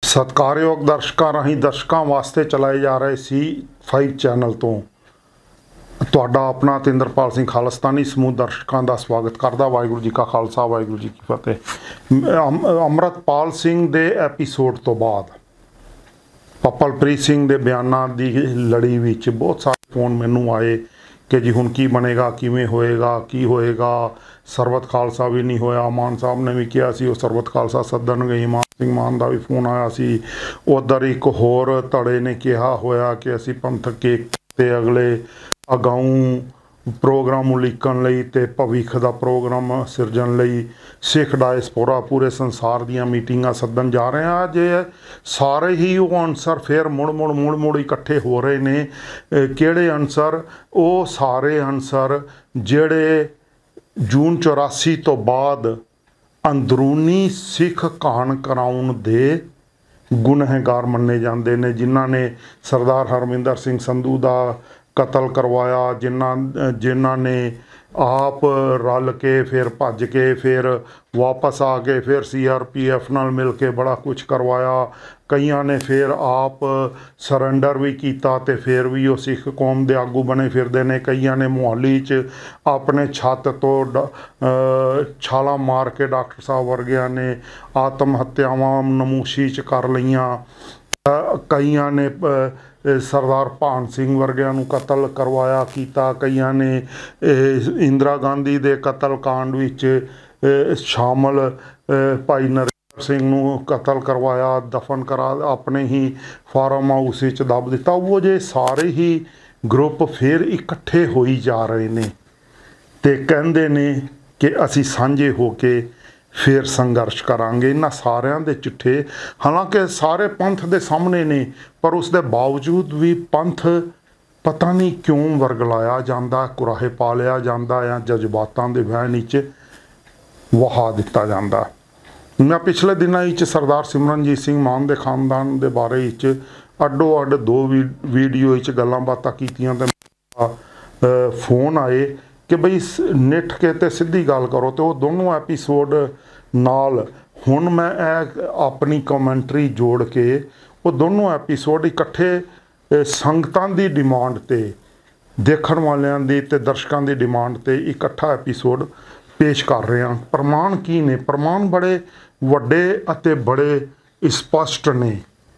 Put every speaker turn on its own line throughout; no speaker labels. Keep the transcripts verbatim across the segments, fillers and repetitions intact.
सत्कारयोग दर्शकों राही दर्शकों वास्ते चलाए जा रहे सी फाइव चैनल तो तुहाडा अपना तिंदरपाल सिंह खालिस्तानी समूह दर्शकों का स्वागत करदा। वाहिगुरू जी का खालसा वाहिगुरू जी की फतेह। अमृतपाल सिंह दे एपीसोड तो बाद पप्पलप्रीत सिंह दे बयानां दी लड़ी विच बहुत सारे फोन मैनू आए कि जी हुण की बनेगा, किवें होएगा, की होएगा। सरबत खालसा भी नहीं होया, मान साहब ने भी कहा सी सरबत खालसा सदनगे। ईमान सिंह मान का भी फोन आया सी। उधर एक होर धड़े ने कहा होया कि असी पंथक के ते अगले अगाऊं प्रोग्राम उलीकन लई ते भविख का प्रोग्राम सिरजन लई सिख डायस्पोरा पूरे संसार दियां मीटिंगां सदन जा रहे हैं। जे सारे ही वो आंसर फिर मुड़ मुड़ मुड़ मुड़ इकट्ठे हो रहे ने। किहड़े आंसर? वो सारे आंसर जिहड़े जून चौरासी तो बाद अंदरूनी सिख कान कराउण दे गुनहगार मन्ने जाते हैं, जिन्हों ने सरदार हरमिंदर सिंह संधू का कतल करवाया, जिन्ना जिन्हों ने आप रल के फिर भज के फिर वापस आ के फिर सी आर पी एफ नाल मिल के बड़ा कुछ करवाया। कई ने फिर आप सरेंडर भी किया तो फिर भी वो सिख कौम के आगू बने फिरते हैं। कई ने मोहाली च अपने छत तो छाला मार के डॉक्टर साहब वर्गिया ने आत्म हत्यावां नमूशी च कर लियां। कई ने सरदार भान सिंह वर्गिया नूं कतल करवाया कीता। कई ने इंदिरा गांधी दे कतल कांड विच शामिल भाई नरेंद्र सिंह नूं कतल करवाया, दफन करा अपने ही फार्म हाउस विच दब दिता। वो जे सारे ही ग्रुप फिर इकट्ठे होई जा रहे ने ते कहंदे ने कि असी सांझे होके फिर संघर्ष करांगे। इन्हां सारियां दे चिट्ठे हालांकि सारे पंथ दे सामने ने, पर उसके बावजूद भी पंथ पता नहीं क्यों वरगलाया जाता, कुराहे पा लिया जाता या जज्बातां दे वहण विच वहा दिता जाता। मैं पिछले दिनों विच सरदार सिमरनजीत सिंह मान के खानदान के बारे विच अड्डो अड्ड दो वी वीडियो विच गल्लां बातां कीतियां ते फोन आए कि बई निठ के ते सीधी गल करो। तो वो दोनों एपीसोड नाल हुण मैं अपनी कमेंटरी जोड़ के वो दोनों एपीसोड इकट्ठे संगतां दी डिमांड ते देखण वालियां दी ते दर्शकां दी डिमांड ते इकट्ठा एपीसोड पेश कर रहे हैं। प्रमाण की ने? प्रमाण बड़े वड्डे अते बड़े स्पष्ट ने,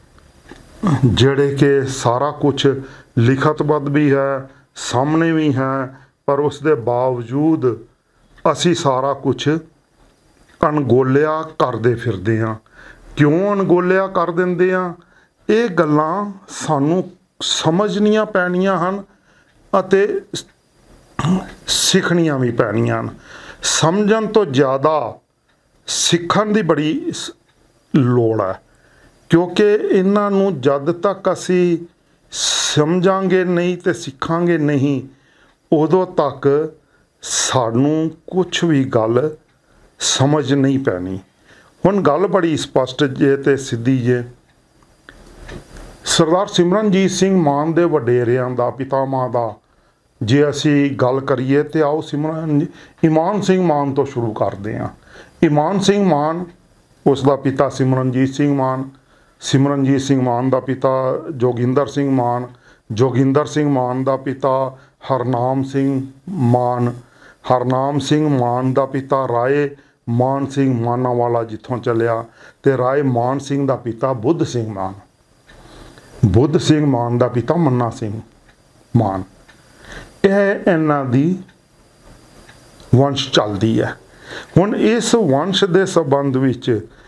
जिहड़े कि सारा कुछ लिखतबद्ध भी है, सामने भी है, पर उसके बावजूद असी सारा कुछ अणगोलिया करते फिरदे हाँ। क्यों अणगोलिया कर देंदे हाँ? ये गल्लां सानू समझनियां पैणियां हन अते सिखनियां भी पैणियां हन। समझण तो ज़्यादा सिखण दी बड़ी लोड़ है, क्योंकि इन्हां नू जद तक असी समझांगे नहीं तो सिखांगे नहीं, उदों तक सानू कुछ भी गल समझ नहीं पैनी। हुण गल बड़ी स्पष्ट जे ते सीधी जे। सरदार सिमरनजीत सिंह मान दे वडेरियां दा पितामह दा जे असी गल करिए तो आओ सिमरन ईमान सिंह मान तो शुरू करते हैं। ईमान सिंह मान उसका पिता सिमरनजीत सिंह मान, सिमरनजीत सिंह मान का पिता जोगिंदर सिंह मान, जोगिंदर सिंह मान का पिता हरनाम सिंह मान, हरनाम सिंह मान का पिता राय मान सिंह मानावाला जिथों चलिया, ते राय मान सिंह का पिता बुद्ध सिंह मान, बुद्ध सिंह मान का पिता मन्ना सिंह मान। यह इन्हां दी वंश चलती है। हुण इस वंश के संबंध विच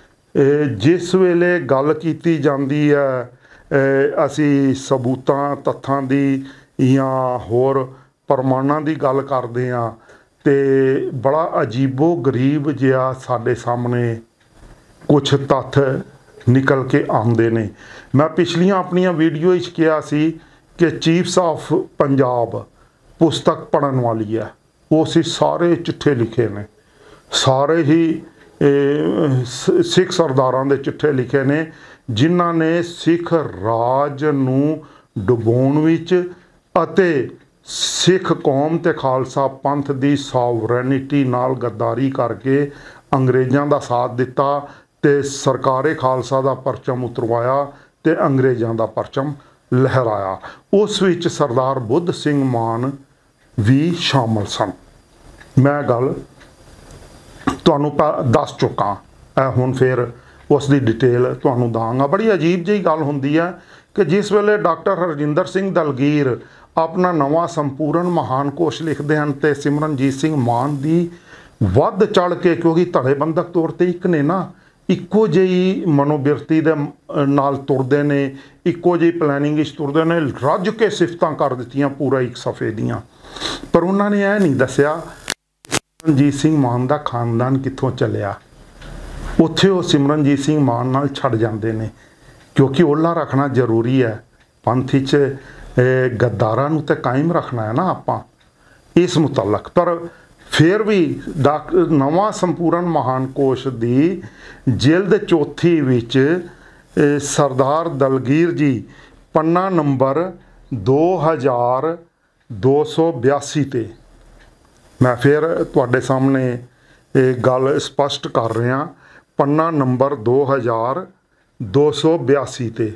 जिस वेले गल कीती जांदी है असी सबूतां तत्थां दी या होर प्रमाणां दी गल करदे हां ते बड़ा अजीबो गरीब जिहा साडे सामने कुछ तत्थ निकल के आउंदे ने। मैं पिछलियां अपनियां वीडियो विच कहा सी कि चीफ्स ऑफ पंजाब पुस्तक पढ़न वाली है, वो सी सारे चिट्ठे लिखे ने, सारे ही ए, सिख सरदारां दे चिट्ठे लिखे ने जिन्हां ने सिख राज नूं डुबोण विच अते सिख कौम ते खालसा पंथ दी सॉवरैनिटी नाल गद्दारी करके अंग्रेज़ां दा साथ दिता ਤੇ ਸਰਕਾਰੇ ਖਾਲਸਾ ਦਾ ਪਰਚਮ ਉਤਰਵਾਇਆ ਤੇ ਅੰਗਰੇਜ਼ਾਂ ਦਾ ਪਰਚਮ ਲਹਿਰਾਇਆ। ਉਸ ਵਿੱਚ ਸਰਦਾਰ ਬੁੱਧ ਸਿੰਘ ਮਾਨ ਵੀ ਸ਼ਾਮਲ ਸਨ। ਮੈਂ ਗੱਲ ਤੁਹਾਨੂੰ ਦੱਸ ਚੁੱਕਾ, ਇਹ ਹੁਣ ਫਿਰ ਉਸ ਦੀ ਡਿਟੇਲ ਤੁਹਾਨੂੰ ਦਾਂਗਾ। ਬੜੀ ਅਜੀਬ ਜਿਹੀ ਗੱਲ ਹੁੰਦੀ ਹੈ ਕਿ ਜਿਸ ਵੇਲੇ ਡਾਕਟਰ ਹਰਜਿੰਦਰ ਸਿੰਘ ਦਲਗੀਰ ਆਪਣਾ ਨਵਾਂ ਸੰਪੂਰਨ ਮਹਾਨ ਕੋਸ਼ ਲਿਖਦੇ ਹਨ ਤੇ ਸਿਮਰਨਜੀਤ ਸਿੰਘ ਮਾਨ ਦੀ ਵੱਧ ਚੜ ਕੇ, ਕਿਉਂਕਿ ਧੜੇਬੰਦਕ ਤੌਰ ਤੇ ਇੱਕ ਨੇ ਨਾ, ਇੱਕੋ ਜਿਹੀ ਮਨੋਬਿਰਤੀ ਦੇ ਨਾਲ ਤੁਰਦੇ ਨੇ, ਇੱਕੋ ਜਿਹੀ ਪਲੈਨਿੰਗ ਵਿੱਚ ਤੁਰਦੇ ਨੇ, ਰੱਜ ਕੇ ਸਿਫਤਾਂ ਕਰ ਦਿੱਤੀਆਂ ਪੂਰਾ ਇੱਕ ਸਫ਼ੇ ਦੀਆਂ। ਪਰ ਉਹਨਾਂ ਨੇ ਇਹ ਨਹੀਂ ਦੱਸਿਆ ਸਿਮਰਨਜੀਤ ਸਿੰਘ ਮਾਨ ਦਾ ਖਾਨਦਾਨ ਕਿੱਥੋਂ ਚੱਲਿਆ। ਉੱਥੇ ਉਹ ਸਿਮਰਨਜੀਤ ਸਿੰਘ ਮਾਨ ਨਾਲ ਛੱਡ ਜਾਂਦੇ ਨੇ, ਕਿਉਂਕਿ ਓਲਾ ਰੱਖਣਾ ਜ਼ਰੂਰੀ ਹੈ ਪੰਥ 'ਚ। ਗੱਦਾਰਾਂ ਨੂੰ ਤਾਂ ਕਾਇਮ ਰੱਖਣਾ ਹੈ ਨਾ ਆਪਾਂ ਇਸ ਮੁਤਲਕ। ਪਰ ਫਿਰ ਵੀ ਡਾਕ ਨਵਾਂ ਸੰਪੂਰਨ ਮਹਾਨ ਕੋਸ਼ ਦੀ ਜਿਲਦ ਚੌਥੀ ਵਿੱਚ ਸਰਦਾਰ ਦਲਗੀਰ ਜੀ ਪੰਨਾ ਨੰਬਰ ਦੋ ਹਜ਼ਾਰ ਦੋ ਸੌ ਬਿਆਸੀ 'ਤੇ, ਮੈਂ ਫਿਰ ਤੁਹਾਡੇ ਸਾਹਮਣੇ ਇਹ ਗੱਲ ਸਪਸ਼ਟ ਕਰ ਰਿਹਾ, ਪੰਨਾ ਨੰਬਰ ਦੋ ਹਜ਼ਾਰ ਦੋ ਸੌ ਬਿਆਸੀ 'ਤੇ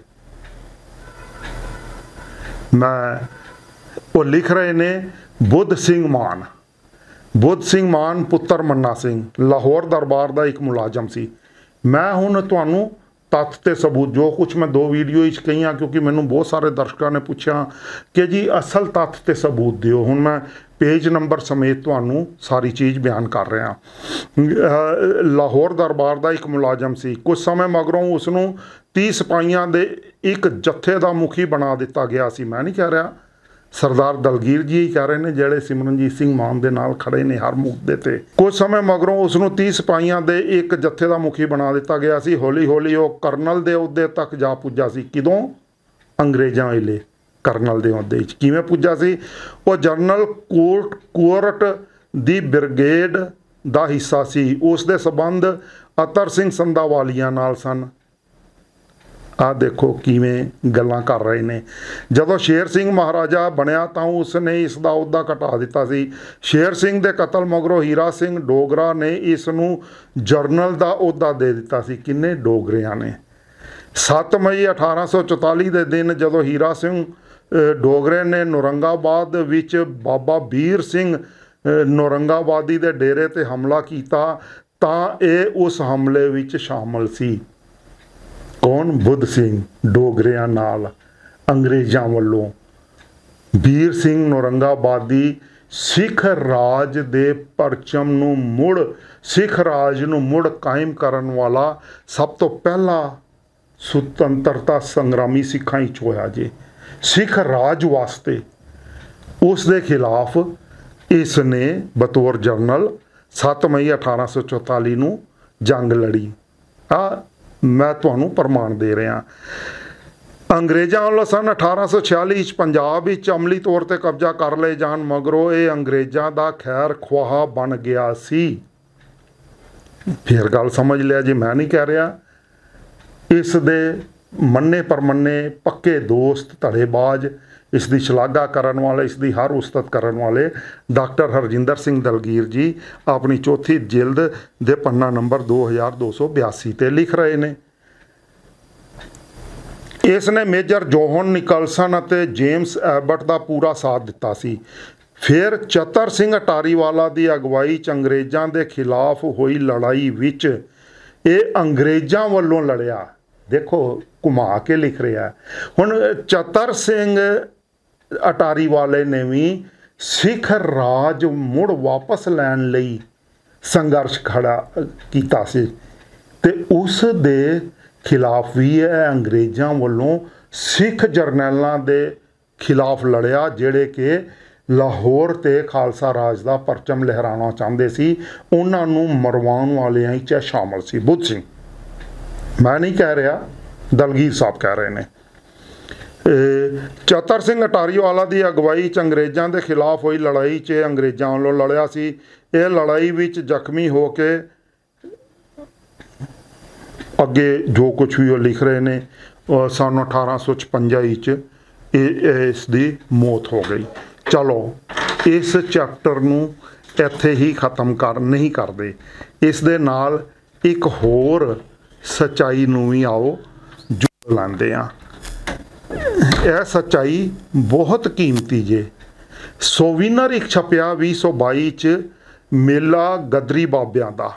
ਮੈਂ ਉਹ ਲਿਖ ਰਹੇ ਨੇ, ਬੁੱਧ ਸਿੰਘ ਮਾਨ। ਬੁੱਧ ਸਿੰਘ ਮਾਨ ਪੁੱਤਰ ਮੰਨਾ ਸਿੰਘ ਲਾਹੌਰ ਦਰਬਾਰ ਦਾ ਇੱਕ ਮੁਲਾਜ਼ਮ ਸੀ। ਮੈਂ ਹੁਣ ਤੁਹਾਨੂੰ ਤੱਥ ਤੇ ਸਬੂਤ ਜੋ ਕੁਝ ਮੈਂ ਦੋ ਵੀਡੀਓ ਵਿੱਚ ਕਹੀਆਂ, ਕਿਉਂਕਿ ਮੈਨੂੰ ਬਹੁਤ ਸਾਰੇ ਦਰਸ਼ਕਾਂ ਨੇ ਪੁੱਛਿਆ ਕਿ ਜੀ ਅਸਲ ਤੱਥ ਤੇ ਸਬੂਤ ਦਿਓ। ਹੁਣ ਮੈਂ ਪੇਜ ਨੰਬਰ ਸਮੇਤ ਤੁਹਾਨੂੰ ਸਾਰੀ ਚੀਜ਼ ਬਿਆਨ ਕਰ ਰਿਹਾ। ਲਾਹੌਰ ਦਰਬਾਰ ਦਾ ਇੱਕ ਮੁਲਾਜ਼ਮ ਸੀ। ਕੁਝ ਸਮੇਂ ਮਗਰੋਂ ਉਸ ਨੂੰ ਤੀਹ ਸਿਪਾਹੀਆਂ ਦੇ ਇੱਕ ਜੱਥੇ ਦਾ ਮੁਖੀ ਬਣਾ ਦਿੱਤਾ ਗਿਆ ਸੀ। ਮੈਂ ਨਹੀਂ ਕਹਿ ਰਿਹਾ, ਸਰਦਾਰ ਦਲਗੀਰ ਜੀ ਹੀ ਕਹਿ ਰਹੇ ਨੇ, ਜਿਹੜੇ ਸਿਮਰਨਜੀਤ ਸਿੰਘ ਮਾਨ ਦੇ ਨਾਲ ਖੜੇ ਨੇ ਹਰ ਮੁੱਦੇ ਤੇ। ਕੁਝ ਸਮੇਂ ਮਗਰੋਂ ਉਸ ਨੂੰ ਤੀਹ ਸਿਪਾਹੀਆਂ ਦੇ ਇੱਕ ਜੱਥੇ ਦਾ ਮੁਖੀ ਬਣਾ ਦਿੱਤਾ ਗਿਆ ਸੀ। ਹੌਲੀ ਹੌਲੀ ਉਹ ਕਰਨਲ ਦੇ ਅਹੁਦੇ ਤੱਕ ਜਾ ਪੁੱਜਾ ਸੀ। ਕਿਦੋਂ? ਅੰਗਰੇਜ਼ਾਂ ਵੇਲੇ ਕਰਨਲ ਦੇ ਅਹੁਦੇ ਵਿੱਚ ਕਿਵੇਂ ਪੁੱਜਾ ਸੀ? ਉਹ ਜਨਰਲ ਕੋਰਟ ਕੋਰਟ ਦੀ ਬ੍ਰਿਗੇਡ ਦਾ ਹਿੱਸਾ ਸੀ। ਉਸ ਦੇ ਸੰਬੰਧ ਅਤਰ ਸਿੰਘ ਸੰਧਾਵਾਲੀਆ ਨਾਲ ਸਨ। ਆਹ ਦੇਖੋ ਕਿਵੇਂ ਗੱਲਾਂ ਕਰ ਰਹੇ ਨੇ। ਜਦੋਂ ਸ਼ੇਰ ਸਿੰਘ ਮਹਾਰਾਜਾ ਬਣਿਆ ਤਾਂ ਉਸ ਨੇ ਇਸ ਦਾ ਅਹੁਦਾ ਘਟਾ ਦਿੱਤਾ ਸੀ। ਸ਼ੇਰ ਸਿੰਘ ਦੇ ਕਤਲ ਮਗਰੋਂ ਹੀਰਾ ਸਿੰਘ ਡੋਗਰਾ ਨੇ ਇਸ ਨੂੰ ਜਰਨਲ ਦਾ ਅਹੁਦਾ ਦੇ ਦਿੱਤਾ ਸੀ। ਕਿੰਨੇ? ਡੋਗਰਿਆਂ ਨੇ। ਸੱਤ ਮਈ ਅਠਾਰਾਂ ਸੌ ਚੁਤਾਲੀ ਦੇ ਦਿਨ ਜਦੋਂ ਹੀਰਾ ਸਿੰਘ ਡੋਗਰੇ ਨੇ ਨੌਰੰਗਾਬਾਦ ਵਿੱਚ ਬਾਬਾ ਵੀਰ ਸਿੰਘ ਨੌਰੰਗਾਬਾਦੀ ਦੇ ਡੇਰੇ 'ਤੇ ਹਮਲਾ ਕੀਤਾ ਤਾਂ ਇਹ ਉਸ ਹਮਲੇ ਵਿੱਚ ਸ਼ਾਮਲ ਸੀ। ਕੌਣ? ਬੁੱਧ ਸਿੰਘ ਡੋਗਰਿਆਂ ਨਾਲ ਅੰਗਰੇਜ਼ਾਂ ਵੱਲੋਂ। ਵੀਰ ਸਿੰਘ ਨੌਰੰਗਾਬਾਦੀ ਸਿੱਖ ਰਾਜ ਦੇ ਪਰਚਮ ਨੂੰ ਮੁੜ ਸਿੱਖ ਰਾਜ ਨੂੰ ਮੁੜ ਕਾਇਮ ਕਰਨ ਵਾਲਾ ਸਭ ਤੋਂ ਪਹਿਲਾ ਸੁਤੰਤਰਤਾ ਸੰਗਰਾਮੀ ਸਿੱਖਾਂ ਵਿੱਚ ਹੋਇਆ ਜੇ। ਸਿੱਖ ਰਾਜ ਵਾਸਤੇ ਉਸ ਦੇ ਖਿਲਾਫ ਇਸ ਨੇ ਬਤੌਰ ਜਰਨਲ ਸੱਤ ਮਈ ਅਠਾਰਾਂ ਸੌ ਚੁਤਾਲੀ ਨੂੰ ਜੰਗ ਲੜੀ। ਆ ਮੈਂ ਤੁਹਾਨੂੰ ਪ੍ਰਮਾਣ ਦੇ ਰਿਹਾ। ਅੰਗਰੇਜ਼ਾਂ ਵੱਲੋਂ ਸਨ ਅਠਾਰਾਂ ਸੌ ਛਿਆਲੀ ਵਿੱਚ ਪੰਜਾਬ ਵਿੱਚ ਅਮਲੀ ਤੌਰ 'ਤੇ ਕਬਜ਼ਾ ਕਰ ਲਏ ਜਾਣ ਮਗਰੋਂ ਇਹ ਅੰਗਰੇਜ਼ਾਂ ਦਾ ਖੈਰ ਖੁਆਹ ਬਣ ਗਿਆ ਸੀ। ਫਿਰ ਗੱਲ ਸਮਝ ਲਿਆ ਜੀ, ਮੈਂ ਨਹੀਂ ਕਹਿ ਰਿਹਾ। ਇਸ ਦੇ ਮੰਨੇ ਪਰਮੰਨੇ ਪੱਕੇ ਦੋਸਤ ਧੜੇਬਾਜ਼, ਇਸ ਦੀ ਸ਼ਲਾਘਾ ਕਰਨ ਵਾਲੇ, ਇਸ ਦੀ ਹਰ ਉਸਤਤ ਕਰਨ ਵਾਲੇ ਡਾਕਟਰ ਹਰਜਿੰਦਰ ਸਿੰਘ ਦਲਗੀਰ ਜੀ ਆਪਣੀ ਚੌਥੀ ਜਿਲਦ ਦੇ ਪੰਨਾ ਨੰਬਰ ਦੋ ਹਜ਼ਾਰ ਦੋ ਸੌ ਬਿਆਸੀ 'ਤੇ ਲਿਖ ਰਹੇ ਨੇ। ਇਸ ਨੇ ਮੇਜਰ ਜੋਹਨ ਨਿਕਲਸਨ ਅਤੇ ਜੇਮਸ ਐਬਟ ਦਾ ਪੂਰਾ ਸਾਥ ਦਿੱਤਾ ਸੀ। ਫਿਰ ਚਤਰ ਸਿੰਘ ਅਟਾਰੀਵਾਲਾ ਦੀ ਅਗਵਾਈ 'ਚ ਅੰਗਰੇਜ਼ਾਂ ਦੇ ਖਿਲਾਫ ਹੋਈ ਲੜਾਈ ਵਿੱਚ ਇਹ ਅੰਗਰੇਜ਼ਾਂ ਵੱਲੋਂ ਲੜਿਆ। ਦੇਖੋ ਘੁਮਾ ਕੇ ਲਿਖ ਰਿਹਾ। ਹੁਣ ਚਤਰ ਸਿੰਘ ਅਟਾਰੀ ਵਾਲੇ ਨੇ ਵੀ ਸਿੱਖ ਰਾਜ ਮੁੜ ਵਾਪਸ ਲੈਣ ਲਈ ਸੰਘਰਸ਼ ਖੜਾ ਕੀਤਾ ਸੀ ਤੇ ਉਸ ਦੇ ਖਿਲਾਫ ਵੀ ਇਹ ਅੰਗਰੇਜ਼ਾਂ ਵੱਲੋਂ ਸਿੱਖ ਜਰਨੈਲਾਂ ਦੇ ਖਿਲਾਫ ਲੜਿਆ, ਜਿਹੜੇ ਕਿ ਲਾਹੌਰ ਤੇ ਖਾਲਸਾ ਰਾਜ ਦਾ ਪਰਚਮ ਲਹਿਰਾਉਣਾ ਚਾਹੁੰਦੇ ਸੀ। ਉਹਨਾਂ ਨੂੰ ਮਰਵਾਉਣ ਵਾਲਿਆਂ ਵਿੱਚ ਸ਼ਾਮਲ ਸੀ ਬੁੱਧ ਸਿੰਘ। ਮੈਂ ਨਹੀਂ ਕਹਿ ਰਿਹਾ, ਦਲਗੀਰ ਸਾਹਿਬ ਕਹਿ ਰਹੇ ਨੇ। ਚਤਰ ਸਿੰਘ ਅਟਾਰੀਵਾਲਾ ਦੀ ਅਗਵਾਈ 'ਚ ਅੰਗਰੇਜ਼ਾਂ ਦੇ ਖਿਲਾਫ ਹੋਈ ਲੜਾਈ 'ਚ ਅੰਗਰੇਜ਼ਾਂ ਵੱਲੋਂ ਲੜਿਆ ਸੀ। ਇਹ ਲੜਾਈ ਵਿੱਚ ਜ਼ਖਮੀ ਹੋ ਕੇ ਅੱਗੇ ਜੋ ਕੁਝ ਵੀ ਉਹ ਲਿਖ ਰਹੇ ਨੇ, ਸਨ ਅਠਾਰਾਂ ਸੌ ਛਪੰਜਾ ਵਿੱਚ ਇਹ ਇਸ ਦੀ ਮੌਤ ਹੋ ਗਈ। ਚਲੋ ਇਸ ਚੈਪਟਰ ਨੂੰ ਇੱਥੇ ਹੀ ਖ਼ਤਮ ਕਰ ਨਹੀਂ ਕਰਦੇ। ਇਸ ਦੇ ਨਾਲ ਇੱਕ ਹੋਰ सच्चाई नूं भी आओ जुड़ लांदे आ। यह सच्चाई बहुत कीमती जे। सोविनर एक छपिया भी सौ बाई च मेला गदरी बाबियां दा।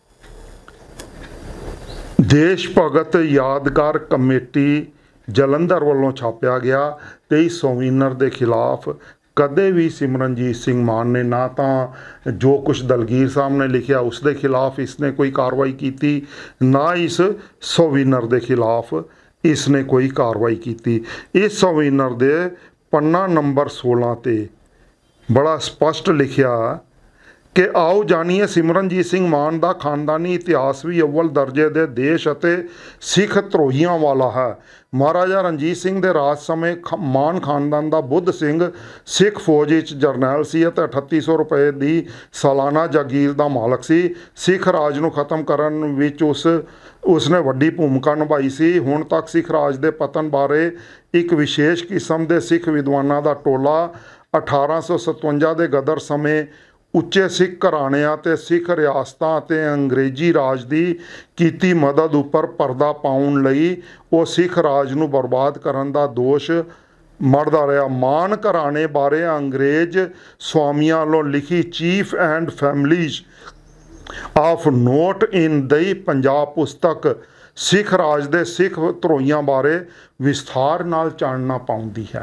देश भगत यादगार कमेटी जलंधर वालों छापिया गया ते इस सोविनर के खिलाफ कदे भी सिमरनजीत सिंह मान ने ना तो जो कुछ दलगीर साहब ने लिखा उसके खिलाफ इसने कोई कार्रवाई की, ना इस सोविनर के खिलाफ इसने कोई कार्रवाई की। इस सोविनर दे पन्ना नंबर सोलह ते बड़ा स्पष्ट लिखा कि आओ जानिए सिमरनजीत सिंह मान का खानदानी इतिहास भी अव्वल दर्जे के देश अते सिख धरोहियां वाला है। महाराजा रणजीत सिंह के राज समय मान खानदान का बुद्ध सिंह सिख फौज जरनैल सी ते अठत्ती सौ रुपए की सालाना जागीर का मालक सी। सिख राज नूं खत्म करन विच उस उसने वड्डी भूमिका निभाई सी। हुण तक सिख राज के पतन बारे एक विशेष किस्म के सिख विद्वानां दा टोला अठारह सौ सतवंजा के गदर समय उच्चे सिख घराणिਆਂ ਤੇ सिख रियासतां ਤੇ अंग्रेजी राज की कीती मदद उपर पर्दा पाउण लई ਉਹ सिख राज ਨੂੰ बर्बाद करन ਦਾ ਦੋਸ਼ मढ़दा रहा। मान घराणे बारे अंग्रेज स्वामियां ਵੱਲੋਂ लिखी chief and families of note in the Punjab पुस्तक सिख राज के सिख धरोहियां बारे विस्तार नाल चानना पाउंदी है।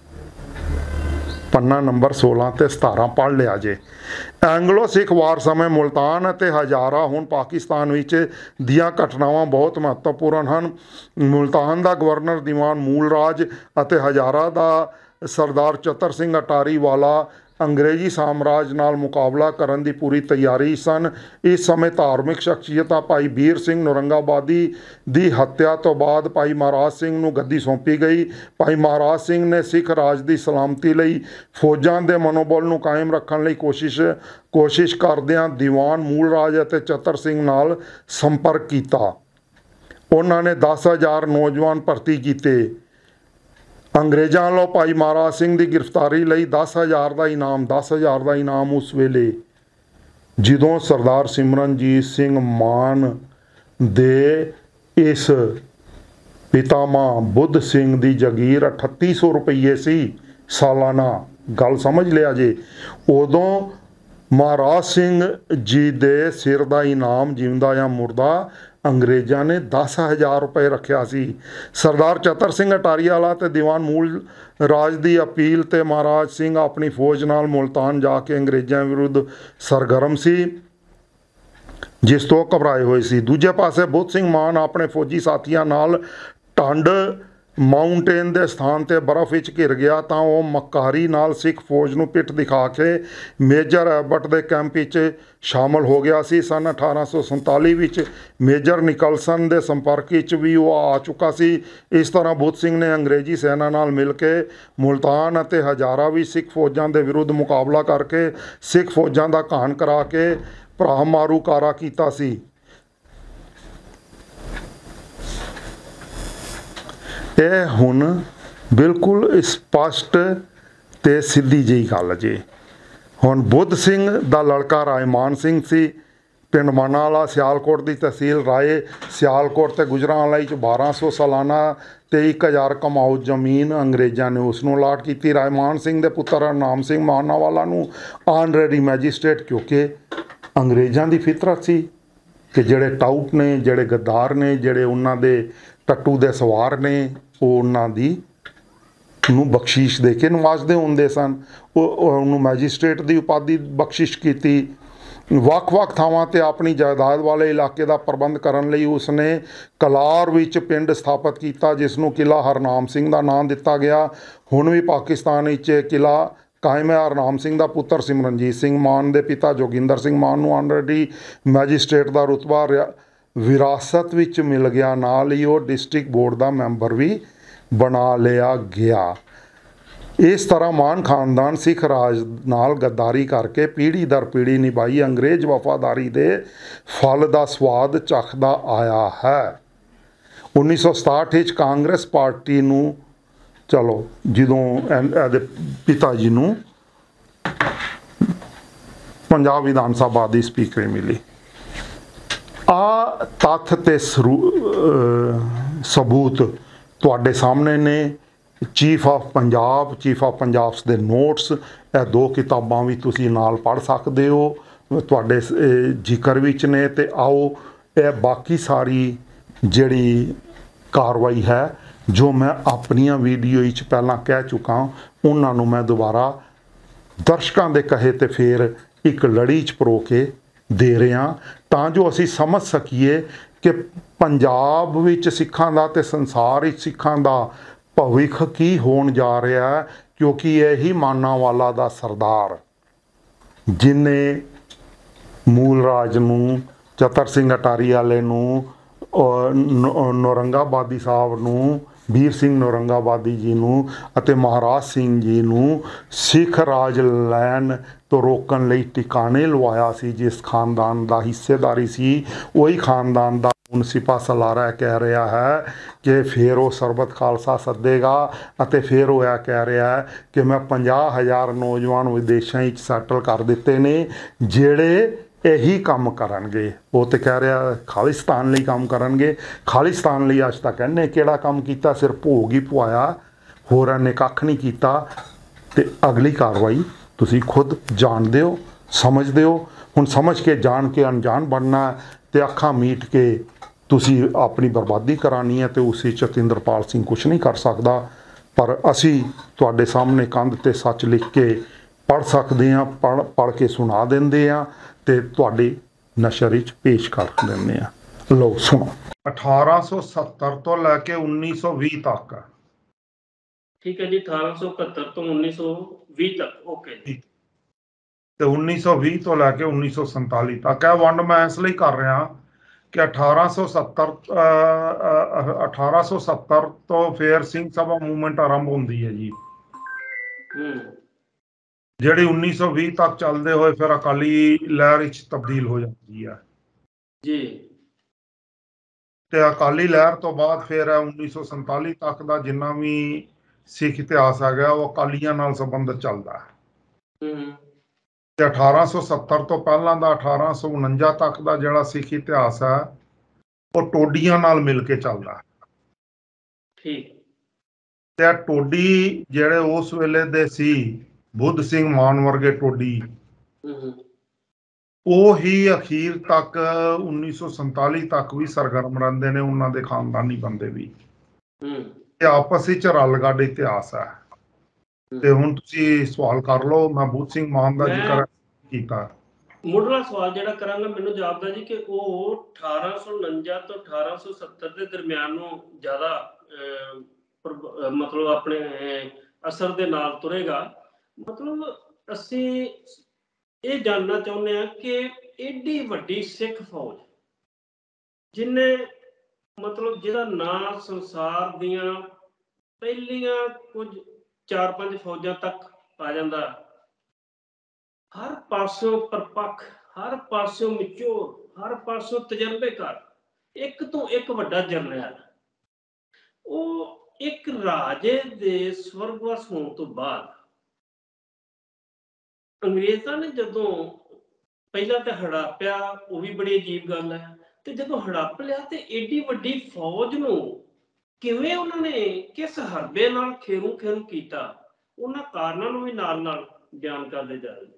पन्ना नंबर सोलह ते सतारह पढ़ लिया जे। एंग्लो सिख वार समय मुल्तान ते हजारा हुण पाकिस्तान विच दियां घटनावां बहुत महत्वपूर्ण हैं। मुल्तान का गवर्नर दीवान मूल राज अते हजारा का सरदार चतर सिंह अटारी वाला अंग्रेजी साम्राज नाल मुकाबला करन दी पूरी तैयारी सन। इस समय धार्मिक शख्सियत भाई बीर सिंह नौरंगाबादी दी हत्या तो बाद भाई महाराज सिंह नूं गद्दी सौंपी गई। भाई महाराज सिंह ने सिख राज की सलामती लई फौजां दे मनोबल नूं कायम रखण लई कोशिश कोशिश करदिआं दीवान मूल राज अते चतर सिंह नाल संपर्क कीता। उन्हां ने दस हज़ार नौजवान भर्ती कीते। अंग्रेज़ों वालों भाई महाराज सिंह की गिरफ्तारी लई दस हज़ार का इनाम दस हज़ार का इनाम उस वेले जदों सरदार सिमरनजीत सिंह मान दे इस पितामह बुद्ध सिंह की जगीर अठत्ती सौ रुपये सी सालाना, गल समझ लिया जे। उदों महाराज सिंह जी दे सिर का इनाम जिंदा या मुर्दा अंग्रेज़ों ने दस हज़ार रुपये रखा सी। सरदार चतर सिंह अटारी वाला ते दीवान मूल राज की अपील ते महाराज सिंह अपनी फौज नाल मुल्तान जाके अंग्रेज़ों विरुद्ध सरगर्म सी, जिस तो घबराए हुए सी। दूजे पासे बुद्ध सिंह मान अपने फौजी साथियों नाल टंड माउंटेन के स्थान पर बर्फ विच घिर गया तो वह मक्कारी नाल सिख फौज नूं पिठ दिखा के मेजर एबट के कैंप विच शामिल हो गया सी। सन अठारह सौ संताली विच मेजर निकलसन के संपर्क विच भी वह आ चुका सी। इस तरह बुद्ध सिंह ने अंग्रेजी सेना नाल मिल के मुल्तान अते हजारा भी सिख फौजां के विरुद्ध मुकाबला करके सिख फौजां का घान करा के भरा मारू कारा कीता सी। यह हुण बिल्कुल स्पष्ट ते सीधी जी गल जे। हुण बुद्ध सिंह दा लड़का रायमान सिंह सी, पिंड मानावाला सियालकोट की तहसील राय सियालकोट ते गुजरांवाला च बारह सौ सालाना ते एक हज़ार कमाऊ जमीन अंग्रेज़ों ने उसनों अलाट की। रायमान सिंह के पुत्र हरनाम सिंह मानावाला नूं ऑनरेरी मैजिस्ट्रेट, क्योंकि अंग्रेज़ों की फितरत सी कि जिहड़े टाउट ने, जिहड़े गद्दार ने, जिहड़े उन्हां दे टट्टू दे सवार ने, वो उन्हां दी नूं बख्शीश दे के नवाजदे हुंदे सन। उन्होंने मैजिस्ट्रेट की उपाधि बख्शिश की। ਵੱਖ-ਵੱਖ ਥਾਵਾਂ ਤੇ ਆਪਣੀ ਜਾਇਦਾਦ ਵਾਲੇ ਇਲਾਕੇ ਦਾ ਪ੍ਰਬੰਧ ਕਰਨ ਲਈ ਉਸਨੇ ਕਲਾਰ ਵਿੱਚ ਪਿੰਡ ਸਥਾਪਿਤ ਕੀਤਾ, ਜਿਸ ਨੂੰ ਕਿਲਾ ਹਰਨਾਮ ਸਿੰਘ ਦਾ ਨਾਮ ਦਿੱਤਾ ਗਿਆ। ਹੁਣ ਵੀ ਪਾਕਿਸਤਾਨ ਵਿੱਚ ਕਿਲਾ ਕਾਇਮ ਹੈ। ਹਰਨਾਮ ਸਿੰਘ ਦਾ ਪੁੱਤਰ ਸਿਮਰਨਜੀਤ ਸਿੰਘ ਮਾਨ ਦੇ ਪਿਤਾ ਜੋਗਿੰਦਰ ਸਿੰਘ ਮਾਨ ਨੂੰ ਆਨਰੇਰੀ ਮੈਜਿਸਟ੍ਰੇਟ ਦਾ ਰੁਤਬਾ ਵਿਰਾਸਤ ਵਿੱਚ ਮਿਲ ਗਿਆ। ਨਾਲ ਹੀ ਉਹ ਡਿਸਟ੍ਰਿਕਟ ਬੋਰਡ ਦਾ ਮੈਂਬਰ ਵੀ ਬਣਾ ਲਿਆ ਗਿਆ। इस तरह मान खानदान सिख राज नाल गद्दारी करके पीढ़ी दर पीढ़ी निभाई अंग्रेज वफादारी दे फल का स्वाद चखदा आया है। उन्नीस सौ सताहठ विच कांग्रेस पार्टी नूं चलो जदों इहदे पिता जी नूं पंजाब विधान सभा की स्पीकर मिली, आ तत्थ ते सरू- अ, सबूत तुहाडे सामने ने। Chief of Punjab, chief of Punjab ਦੇ ਨੋਟਸ, ਇਹ ਦੋ ਕਿਤਾਬਾਂ ਵੀ ਤੁਸੀਂ ਨਾਲ ਪੜ੍ਹ ਸਕਦੇ ਹੋ, ਤੁਹਾਡੇ ਅ, ਜ਼ਿਕਰ ਵਿੱਚ ਨੇ। ਤੇ ਆਓ ਇਹ ਬਾਕੀ ਸਾਰੀ ਜਿਹੜੀ ਕਾਰਵਾਈ ਹੈ ਜੋ ਮੈਂ ਆਪਣੀਆਂ ਵੀਡੀਓ ਵਿੱਚ ਪਹਿਲਾਂ ਕਹਿ ਚੁੱਕਾ, ਉਹਨਾਂ ਨੂੰ ਮੈਂ ਦੁਬਾਰਾ ਦਰਸ਼ਕਾਂ ਦੇ ਕਹੇ ਤੇ ਫਿਰ ਇੱਕ ਲੜੀ 'ਚ ਪਰੋ ਕੇ ਦੇ ਰਿਹਾ, ਤਾਂ ਜੋ ਅਸੀਂ ਸਮਝ ਸਕੀਏ ਕਿ ਪੰਜਾਬ ਵਿੱਚ ਸਿੱਖਾਂ ਦਾ ਤੇ ਸੰਸਾਰ ਵਿੱਚ ਸਿੱਖਾਂ ਦਾ ਭਵਿੱਖ ਕੀ ਹੋਣ ਜਾ ਰਿਹਾ ਹੈ। ਕਿਉਂਕਿ ਇਹੀ ਮਾਨਾਂਵਾਲਾ ਦਾ ਸਰਦਾਰ, ਜਿਨੇ ਮੂਲ ਰਾਜ ਨੂੰ, ਚਤਰ ਸਿੰਘ ਅਟਾਰੀ ਵਾਲੇ ਨੂੰ, ਨੌਰੰਗਾਬਾਦੀ ਸਾਹਿਬ ਨੂੰ, ਵੀਰ ਸਿੰਘ ਨੌਰੰਗਾਬਾਦੀ ਜੀ ਨੂੰ ਅਤੇ ਮਹਾਰਾਜ ਸਿੰਘ ਜੀ ਨੂੰ ਸਿੱਖ ਰਾਜ ਲੈਣ ਤੋਂ ਰੋਕਣ ਲਈ ਟਿਕਾਣੇ ਲਵਾਇਆ ਸੀ। ਜਿਸ ਖਾਨਦਾਨ ਦਾ ਹਿੱਸੇਦਾਰੀ ਸੀ, ਉਹੀ ਖਾਨਦਾਨ ਦਾ ਹੁਣ ਸਿਪਾ ਸਲਾਰਾ ਕਹਿ ਰਿਹਾ ਹੈ ਕਿ ਫਿਰ ਉਹ ਸਰਬਤ ਖਾਲਸਾ ਸੱਦੇਗਾ। ਅਤੇ ਫਿਰ ਉਹ ਇਹ ਕਹਿ ਰਿਹਾ ਹੈ ਕਿ ਮੈਂ ਪੰਜਾਹ ਹਜ਼ਾਰ ਨੌਜਵਾਨ ਵਿਦੇਸ਼ਾਂ ਵਿੱਚ ਸੈਟਲ ਕਰ ਦਿੱਤੇ ਨੇ, ਜਿਹੜੇ ਇਹੀ ਕੰਮ ਕਰਨਗੇ। ਉਹ ਤਾਂ ਕਹਿ ਰਿਹਾ ਖਾਲਿਸਤਾਨ ਲਈ ਕੰਮ ਕਰਨਗੇ। ਖਾਲਿਸਤਾਨ ਲਈ ਅੱਜ ਤੱਕ ਇਹਨੇ ਕਿਹੜਾ ਕੰਮ ਕੀਤਾ? ਸਿਰਫ ਭੋਗ ਹੀ ਪਵਾਇਆ, ਹੋਰ ਇਹਨੇ ਕੱਖ ਨਹੀਂ ਕੀਤਾ। ਤੇ ਅਗਲੀ ਕਾਰਵਾਈ ਤੁਸੀਂ ਖੁਦ ਜਾਣਦੇ ਹੋ, ਸਮਝਦੇ ਹੋ। ਹੁਣ ਸਮਝ ਕੇ ਜਾਣ ਕੇ ਅਣਜਾਣ ਬਣਨਾ ਤੇ ਅੱਖਾਂ ਮੀਟ ਕੇ ਤੁਸੀਂ ਆਪਣੀ ਬਰਬਾਦੀ ਕਰਾਉਣੀ ਹੈ, ਤੇ ਉਸ ਵਿੱਚ ਸਤਿੰਦਰਪਾਲ ਸਿੰਘ ਕੁਛ ਨਹੀਂ ਕਰ ਸਕਦਾ। ਪਰ ਅਸੀਂ ਤੁਹਾਡੇ ਸਾਹਮਣੇ ਕੰਧ ਤੇ ਸੱਚ ਲਿਖ ਕੇ ਪੜ੍ਹ ਸਕਦੇ ਹਾਂ, ਪੜ੍ਹ ਪੜ੍ਹ ਕੇ ਸੁਣਾ ਦਿੰਦੇ ਹਾਂ ਤੇ ਤੁਹਾਡੀ ਨਸ਼ਰ ਵਿੱਚ ਪੇਸ਼ ਕਰ ਦਿੰਦੇ ਹਾਂ। ਲਓ ਸੁਣੋ। ਅਠਾਰਾਂ ਸੌ ਸੱਤਰ ਤੋਂ ਲੈ ਕੇ ਉੱਨੀ ਸੌ ਵੀਹ ਤੱਕ।
ਠੀਕ ਹੈ ਜੀ, ਅਠਾਰਾਂ ਸੌ ਇਕਹੱਤਰ ਤੋਂ ਉੱਨੀ ਸੌ ਵੀਹ ਤੱਕ। ਓਕੇ ਜੀ।
ਤੇ ਉੱਨੀ ਸੌ ਵੀਹ ਤੋਂ ਲੈ ਕੇ ਉੱਨੀ ਸੌ ਸੰਤਾਲੀ ਤੱਕ। ਇਹ ਵੰਡ ਮੈਂ ਇਸ ਲਈ ਕਰ ਰਿਹਾ ਕਿ ਅਠਾਰਾਂ ਸੌ ਸੱਤਰ ਅਠਾਰਾਂ ਸੌ ਸੱਤਰ ਤੋਂ ਫਿਰ ਸਿੰਘ ਸਭਾ ਮੂਵਮੈਂਟ ਆਰੰਭ ਹੁੰਦੀ ਹੈ ਜੀ, ਜਿਹੜੀ ਉੱਨੀ ਸੌ ਵੀਹ ਤੱਕ ਚੱਲਦੇ ਹੋਏ ਫਿਰ ਅਕਾਲੀ ਲਹਿਰ ਵਿੱਚ ਤਬਦੀਲ ਹੋ ਜਾਂਦੀ ਹੈ
ਜੀ।
ਤੇ ਅਕਾਲੀ ਲਹਿਰ ਤੋਂ ਬਾਅਦ ਫਿਰ ਉੱਨੀ ਸੌ ਸੰਤਾਲੀ ਤੱਕ ਦਾ ਜਿੰਨਾ ਵੀ ਸਿੱਖ ਇਤਿਹਾਸ ਹੈਗਾ ਉਹ ਅਕਾਲੀਆਂ ਨਾਲ ਸੰਬੰਧਿਤ ਚੱਲਦਾ ਹੈ। ਤੇ ਅਠਾਰਾਂ ਸੌ ਸੱਤਰ ਤੋਂ ਪਹਿਲਾਂ ਦਾ ਅਠਾਰਾਂ ਸੌ ਉਣੰਜਾ ਤੱਕ ਦਾ ਜਿਹੜਾ ਸਿੱਖ ਇਤਿਹਾਸ ਹੈ ਉਹ ਟੋਡੀਆਂ ਨਾਲ ਮਿਲ ਕੇ ਚੱਲਦਾ ਹੈ।
ਠੀਕ।
ਤੇ ਟੋਡੀ ਜਿਹੜੇ ਉਸ ਵੇਲੇ ਦੇ ਸੀ, ਬੁੱਧ ਸਿੰਘ ਮਾਨ ਵਰਗੇ ਟੋਡੀ, ਉਹ ਹੀ ਅਖੀਰ ਤੱਕ ਉੱਨੀ ਸੌ ਸੰਤਾਲੀ ਤੱਕ ਵੀ ਸਰਗਰਮ ਰਹਿੰਦੇ ਨੇ। ਉਹਨਾਂ ਦੇ ਖਾਨਦਾਨੀ ਬੰਦੇ ਵੀ ਤੇ ਆਪਸ ਵਿੱਚ ਰਲਗੱਡ ਇਤਿਹਾਸ ਹੈ। ਤੇ ਹੁਣ ਤੁਸੀਂ ਸਵਾਲ ਕਰ ਲਓ। ਮੈਂ ਬੁੱਧ ਸਿੰਘ ਮਾਨ ਦਾ ਜ਼ਿਕਰ ਕੀਤਾ।
ਮੁੱਢਲਾ ਸਵਾਲ ਜਿਹੜਾ ਕਰਾਂਗਾ, ਮੈਨੂੰ ਜਾਪਦਾ ਜੀ ਕਿ ਉਹ ਅਠਾਰਾਂ ਸੌ ਉਣੰਜਾ ਤੋਂ ਅਠਾਰਾਂ ਸੌ ਸੱਤਰ ਦੇ ਦਰਮਿਆਨ ਨੂੰ ਜ਼ਿਆਦਾ ਮਤਲਬ ਆਪਣੇ ਅਸਰ ਦੇ ਨਾਲ ਤੁਰੇਗਾ। ਮਤਲਬ ਅਸੀਂ ਇਹ ਜਾਣਨਾ ਚਾਹੁੰਦੇ ਹਾਂ ਕਿ ਏਡੀ ਵੱਡੀ ਸਿੱਖ ਫੌਜ, ਜਿਹਨੇ ਮਤਲਬ ਜਿਹਦਾ ਨਾਂ ਸੰਸਾਰ ਦੀਆਂ ਪਹਿਲੀਆਂ ਕੁਝ ਚਾਰ ਪੰਜ ਫੌਜਾਂ ਤੱਕ ਆ ਜਾਂਦਾ, ਹਰ ਪਾਸਿਓਂ ਪਰਪੱਖ, ਹਰ ਪਾਸਿਓਂ ਮੈਚੁਰ, ਹਰ ਪਾਸਿਓਂ ਤਜਰਬੇਕਾਰ, ਇੱਕ ਤੋਂ ਇੱਕ ਵੱਡਾ ਜਰਨੈਲ, ਉਹ ਇੱਕ ਰਾਜੇ ਦੇ ਸਵਰਗਵਾਸ ਹੋਣ ਤੋਂ ਬਾਅਦ ਅੰਗਰੇਜ਼ਾਂ ਨੇ ਜਦੋਂ ਪਹਿਲਾਂ ਤਾਂ ਹੜਾਪਿਆ, ਉਹ ਵੀ ਬੜੀ ਅਜੀਬ ਗੱਲ ਹੈ। ਤੇ ਜਦੋਂ ਹੜੱਪ ਲਿਆ ਤੇ ਏਡੀ ਵੱਡੀ ਫੌਜ ਨੂੰ ਕਿਵੇਂ ਉਹਨਾਂ ਨੇ, ਕਿਸ ਹਰਬੇ ਨਾਲ ਖੇਰੂ ਖੇਰੂ ਕੀਤਾ, ਉਹਨਾਂ ਕਾਰਨਾਂ ਨੂੰ ਵੀ ਨਾਲ ਨਾਲ ਬਿਆਨ ਕਰਦੇ ਜਾ ਰਹੇ।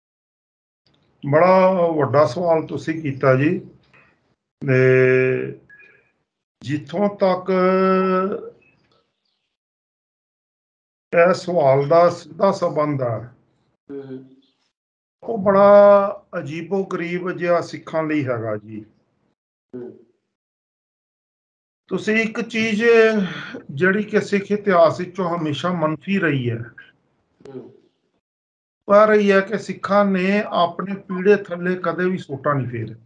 ਬੜਾ ਵੱਡਾ ਸਵਾਲ ਤੁਸੀਂ ਕੀਤਾ ਜੀ। ਤੇ ਜਿੱਥੋਂ ਤੱਕ ਇਹ ਸਵਾਲ ਦਾ ਸਿੱਧਾ ਸੰਬੰਧ ਹੈ, ਉਹ ਬੜਾ ਅਜੀਬੋ ਗਰੀਬ ਜਿਹਾ ਸਿੱਖਾਂ ਲਈ ਹੈਗਾ ਜੀ। ਤੁਸੀਂ ਇੱਕ ਚੀਜ਼ ਜਿਹੜੀ ਕਿ ਸਿੱਖ ਇਤਿਹਾਸ ਵਿੱਚੋਂ ਹਮੇਸ਼ਾ ਮੰਨਫੀ ਰਹੀ ਹੈ, ਉਹ ਰਹੀ ਹੈ ਕਿ ਸਿੱਖਾਂ ਨੇ ਆਪਣੇ ਪੀੜੇ ਥੱਲੇ ਕਦੇ ਵੀ ਸੋਟਾ ਨਹੀਂ ਫੇਰਿਆ।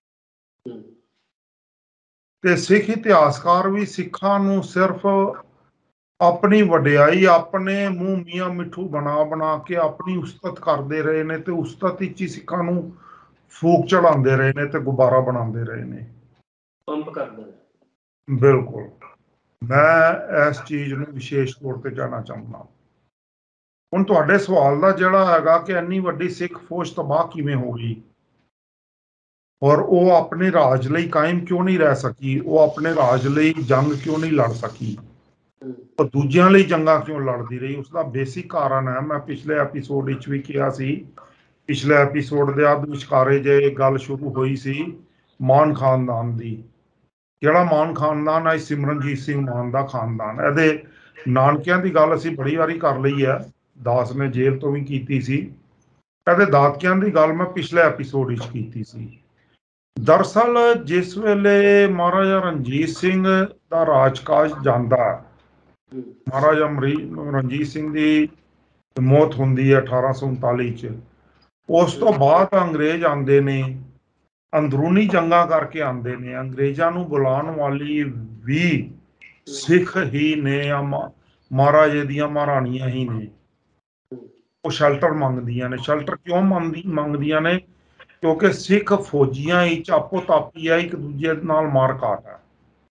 ਤੇ ਸਿੱਖ ਇਤਿਹਾਸਕਾਰ ਵੀ ਸਿੱਖਾਂ ਨੂੰ ਸਿਰਫ ਆਪਣੀ ਵਡਿਆਈ, ਆਪਣੇ ਮੂੰਹ ਮੀਆਂ ਮਿੱਠੂ ਬਣਾ ਬਣਾ ਕੇ ਆਪਣੀ ਉਸਤਤ ਕਰਦੇ ਰਹੇ ਨੇ, ਤੇ ਉਸਤਤ ਵਿੱਚ ਹੀ ਸਿੱਖਾਂ ਨੂੰ ਫੂਕ ਚੜਾਉਂਦੇ ਰਹੇ ਨੇ ਤੇ ਗੁਬਾਰਾ ਬਣਾਉਂਦੇ ਰਹੇ ਨੇ,
ਪੰਪ ਕਰਦੇ ਨੇ।
ਬਿਲਕੁਲ। ਮੈਂ ਇਸ ਚੀਜ਼ ਨੂੰ ਵਿਸ਼ੇਸ਼ ਤੌਰ ਤੇ ਕਹਿਣਾ ਚਾਹੁੰਦਾ। ਹੁਣ ਤੁਹਾਡੇ ਸਵਾਲ ਦਾ ਜਿਹੜਾ ਹੈਗਾ ਕਿ ਇੰਨੀ ਵੱਡੀ ਸਿੱਖ ਫੌਜ ਤਬਾਹ ਕਿਵੇਂ ਹੋ ਗਈ, ਔਰ ਉਹ ਆਪਣੇ ਰਾਜ ਲਈ ਕਾਇਮ ਕਿਉਂ ਨਹੀਂ ਰਹਿ ਸਕੀ, ਉਹ ਆਪਣੇ ਰਾਜ ਲਈ ਜੰਗ ਕਿਉਂ ਨਹੀਂ ਲੜ ਸਕੀ, ਉਹ ਦੂਜਿਆਂ ਲਈ ਜੰਗਾਂ ਕਿਉਂ ਲੜਦੀ ਰਹੀ। ਉਸ ਦਾ ਬੇਸਿਕ ਕਾਰਨ ਹੈ, ਮੈਂ ਪਿਛਲੇ ਐਪੀਸੋਡ ਵਿੱਚ ਵੀ ਕਿਹਾ ਸੀ, ਪਿਛਲੇ ਐਪੀਸੋਡ ਦੇ ਅੱਧ ਵਿਚਕਾਰੇ ਜੇ ਗੱਲ ਸ਼ੁਰੂ ਹੋਈ ਸੀ ਮਾਨ ਖਾਨਦਾਨ ਦੀ। ਕਿਹੜਾ ਮਾਨ ਖਾਨਦਾਨ ਹੈ? ਸਿਮਰਨਜੀਤ ਸਿੰਘ ਮਾਨ ਦਾ ਖਾਨਦਾਨ। ਇਹਦੇ ਨਾਨਕਿਆਂ ਦੀ ਗੱਲ ਅਸੀਂ ਬੜੀ ਵਾਰੀ ਕਰ ਲਈ ਹੈ, ਦਾਸ ਨੇ ਜੇਲ੍ਹ ਤੋਂ ਵੀ ਕੀਤੀ ਸੀ। ਇਹਦੇ ਦਾਦਕਿਆਂ ਦੀ ਗੱਲ ਮੈਂ ਪਿਛਲੇ ਐਪੀਸੋਡ ਵਿੱਚ ਕੀਤੀ ਸੀ। ਦਰਅਸਲ ਜਿਸ ਵੇਲੇ ਮਹਾਰਾਜਾ ਰਣਜੀਤ ਸਿੰਘ ਦਾ ਰਾਜਕਾਜ ਜਾਂਦਾ, ਮਹਾਰਾਜਾ ਰਣਜੀਤ ਸਿੰਘ ਦੀ ਮੌਤ ਹੁੰਦੀ ਹੈ ਅਠਾਰਾਂ ਸੌ ਉਨਤਾਲੀ ਚ, ਉਸ ਤੋਂ ਬਾਅਦ ਅੰਗਰੇਜ਼ ਆਉਂਦੇ ਨੇ, ਅੰਦਰੂਨੀ ਜੰਗਾਂ ਕਰਕੇ ਆਉਂਦੇ ਨੇ। ਅੰਗਰੇਜ਼ਾਂ ਨੂੰ ਬੁਲਾਉਣ ਵਾਲੀ ਵੀ ਸਿੱਖ ਹੀ ਨੇ ਜਾਂ ਮਹਾਰਾਜੇ ਦੀਆਂ ਮਹਾਰਾਣੀਆਂ ਹੀ ਨੇ। ਉਹ ਸ਼ੈਲਟਰ ਮੰਗਦੀਆਂ ਨੇ। ਸ਼ੈਲਟਰ ਕਿਉਂ ਮੰਗਦੀ ਮੰਗਦੀਆਂ ਨੇ? ਕਿਉਂਕਿ ਸਿੱਖ ਫੌਜੀਆਂ ਹੀ ਆਪੋ ਤਾਪੀ ਹੈ, ਇੱਕ ਦੂਜੇ ਨਾਲ ਮਾਰ ਕਾਟ ਹੈ।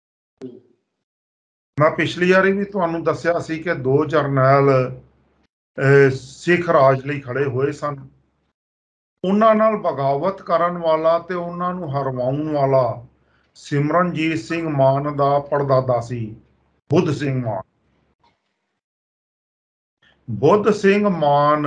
ਮੈਂ ਪਿਛਲੀ ਵਾਰੀ ਵੀ ਤੁਹਾਨੂੰ ਦੱਸਿਆ ਸੀ ਕਿ ਦੋ ਜਰਨੈਲ ਸਿੱਖ ਰਾਜ ਲਈ ਖੜੇ ਹੋਏ ਸਨ। ਉਹਨਾਂ ਨਾਲ ਬਗਾਵਤ ਕਰਨ ਵਾਲਾ ਤੇ ਉਹਨਾਂ ਨੂੰ ਹਰਵਾਉਣ ਵਾਲਾ ਸਿਮਰਨਜੀਤ ਸਿੰਘ ਮਾਨ ਦਾ ਪੜਦਾਦਾ ਸੀ, ਬੁੱਧ ਸਿੰਘ ਮਾਨ। ਬੁੱਧ ਸਿੰਘ ਮਾਨ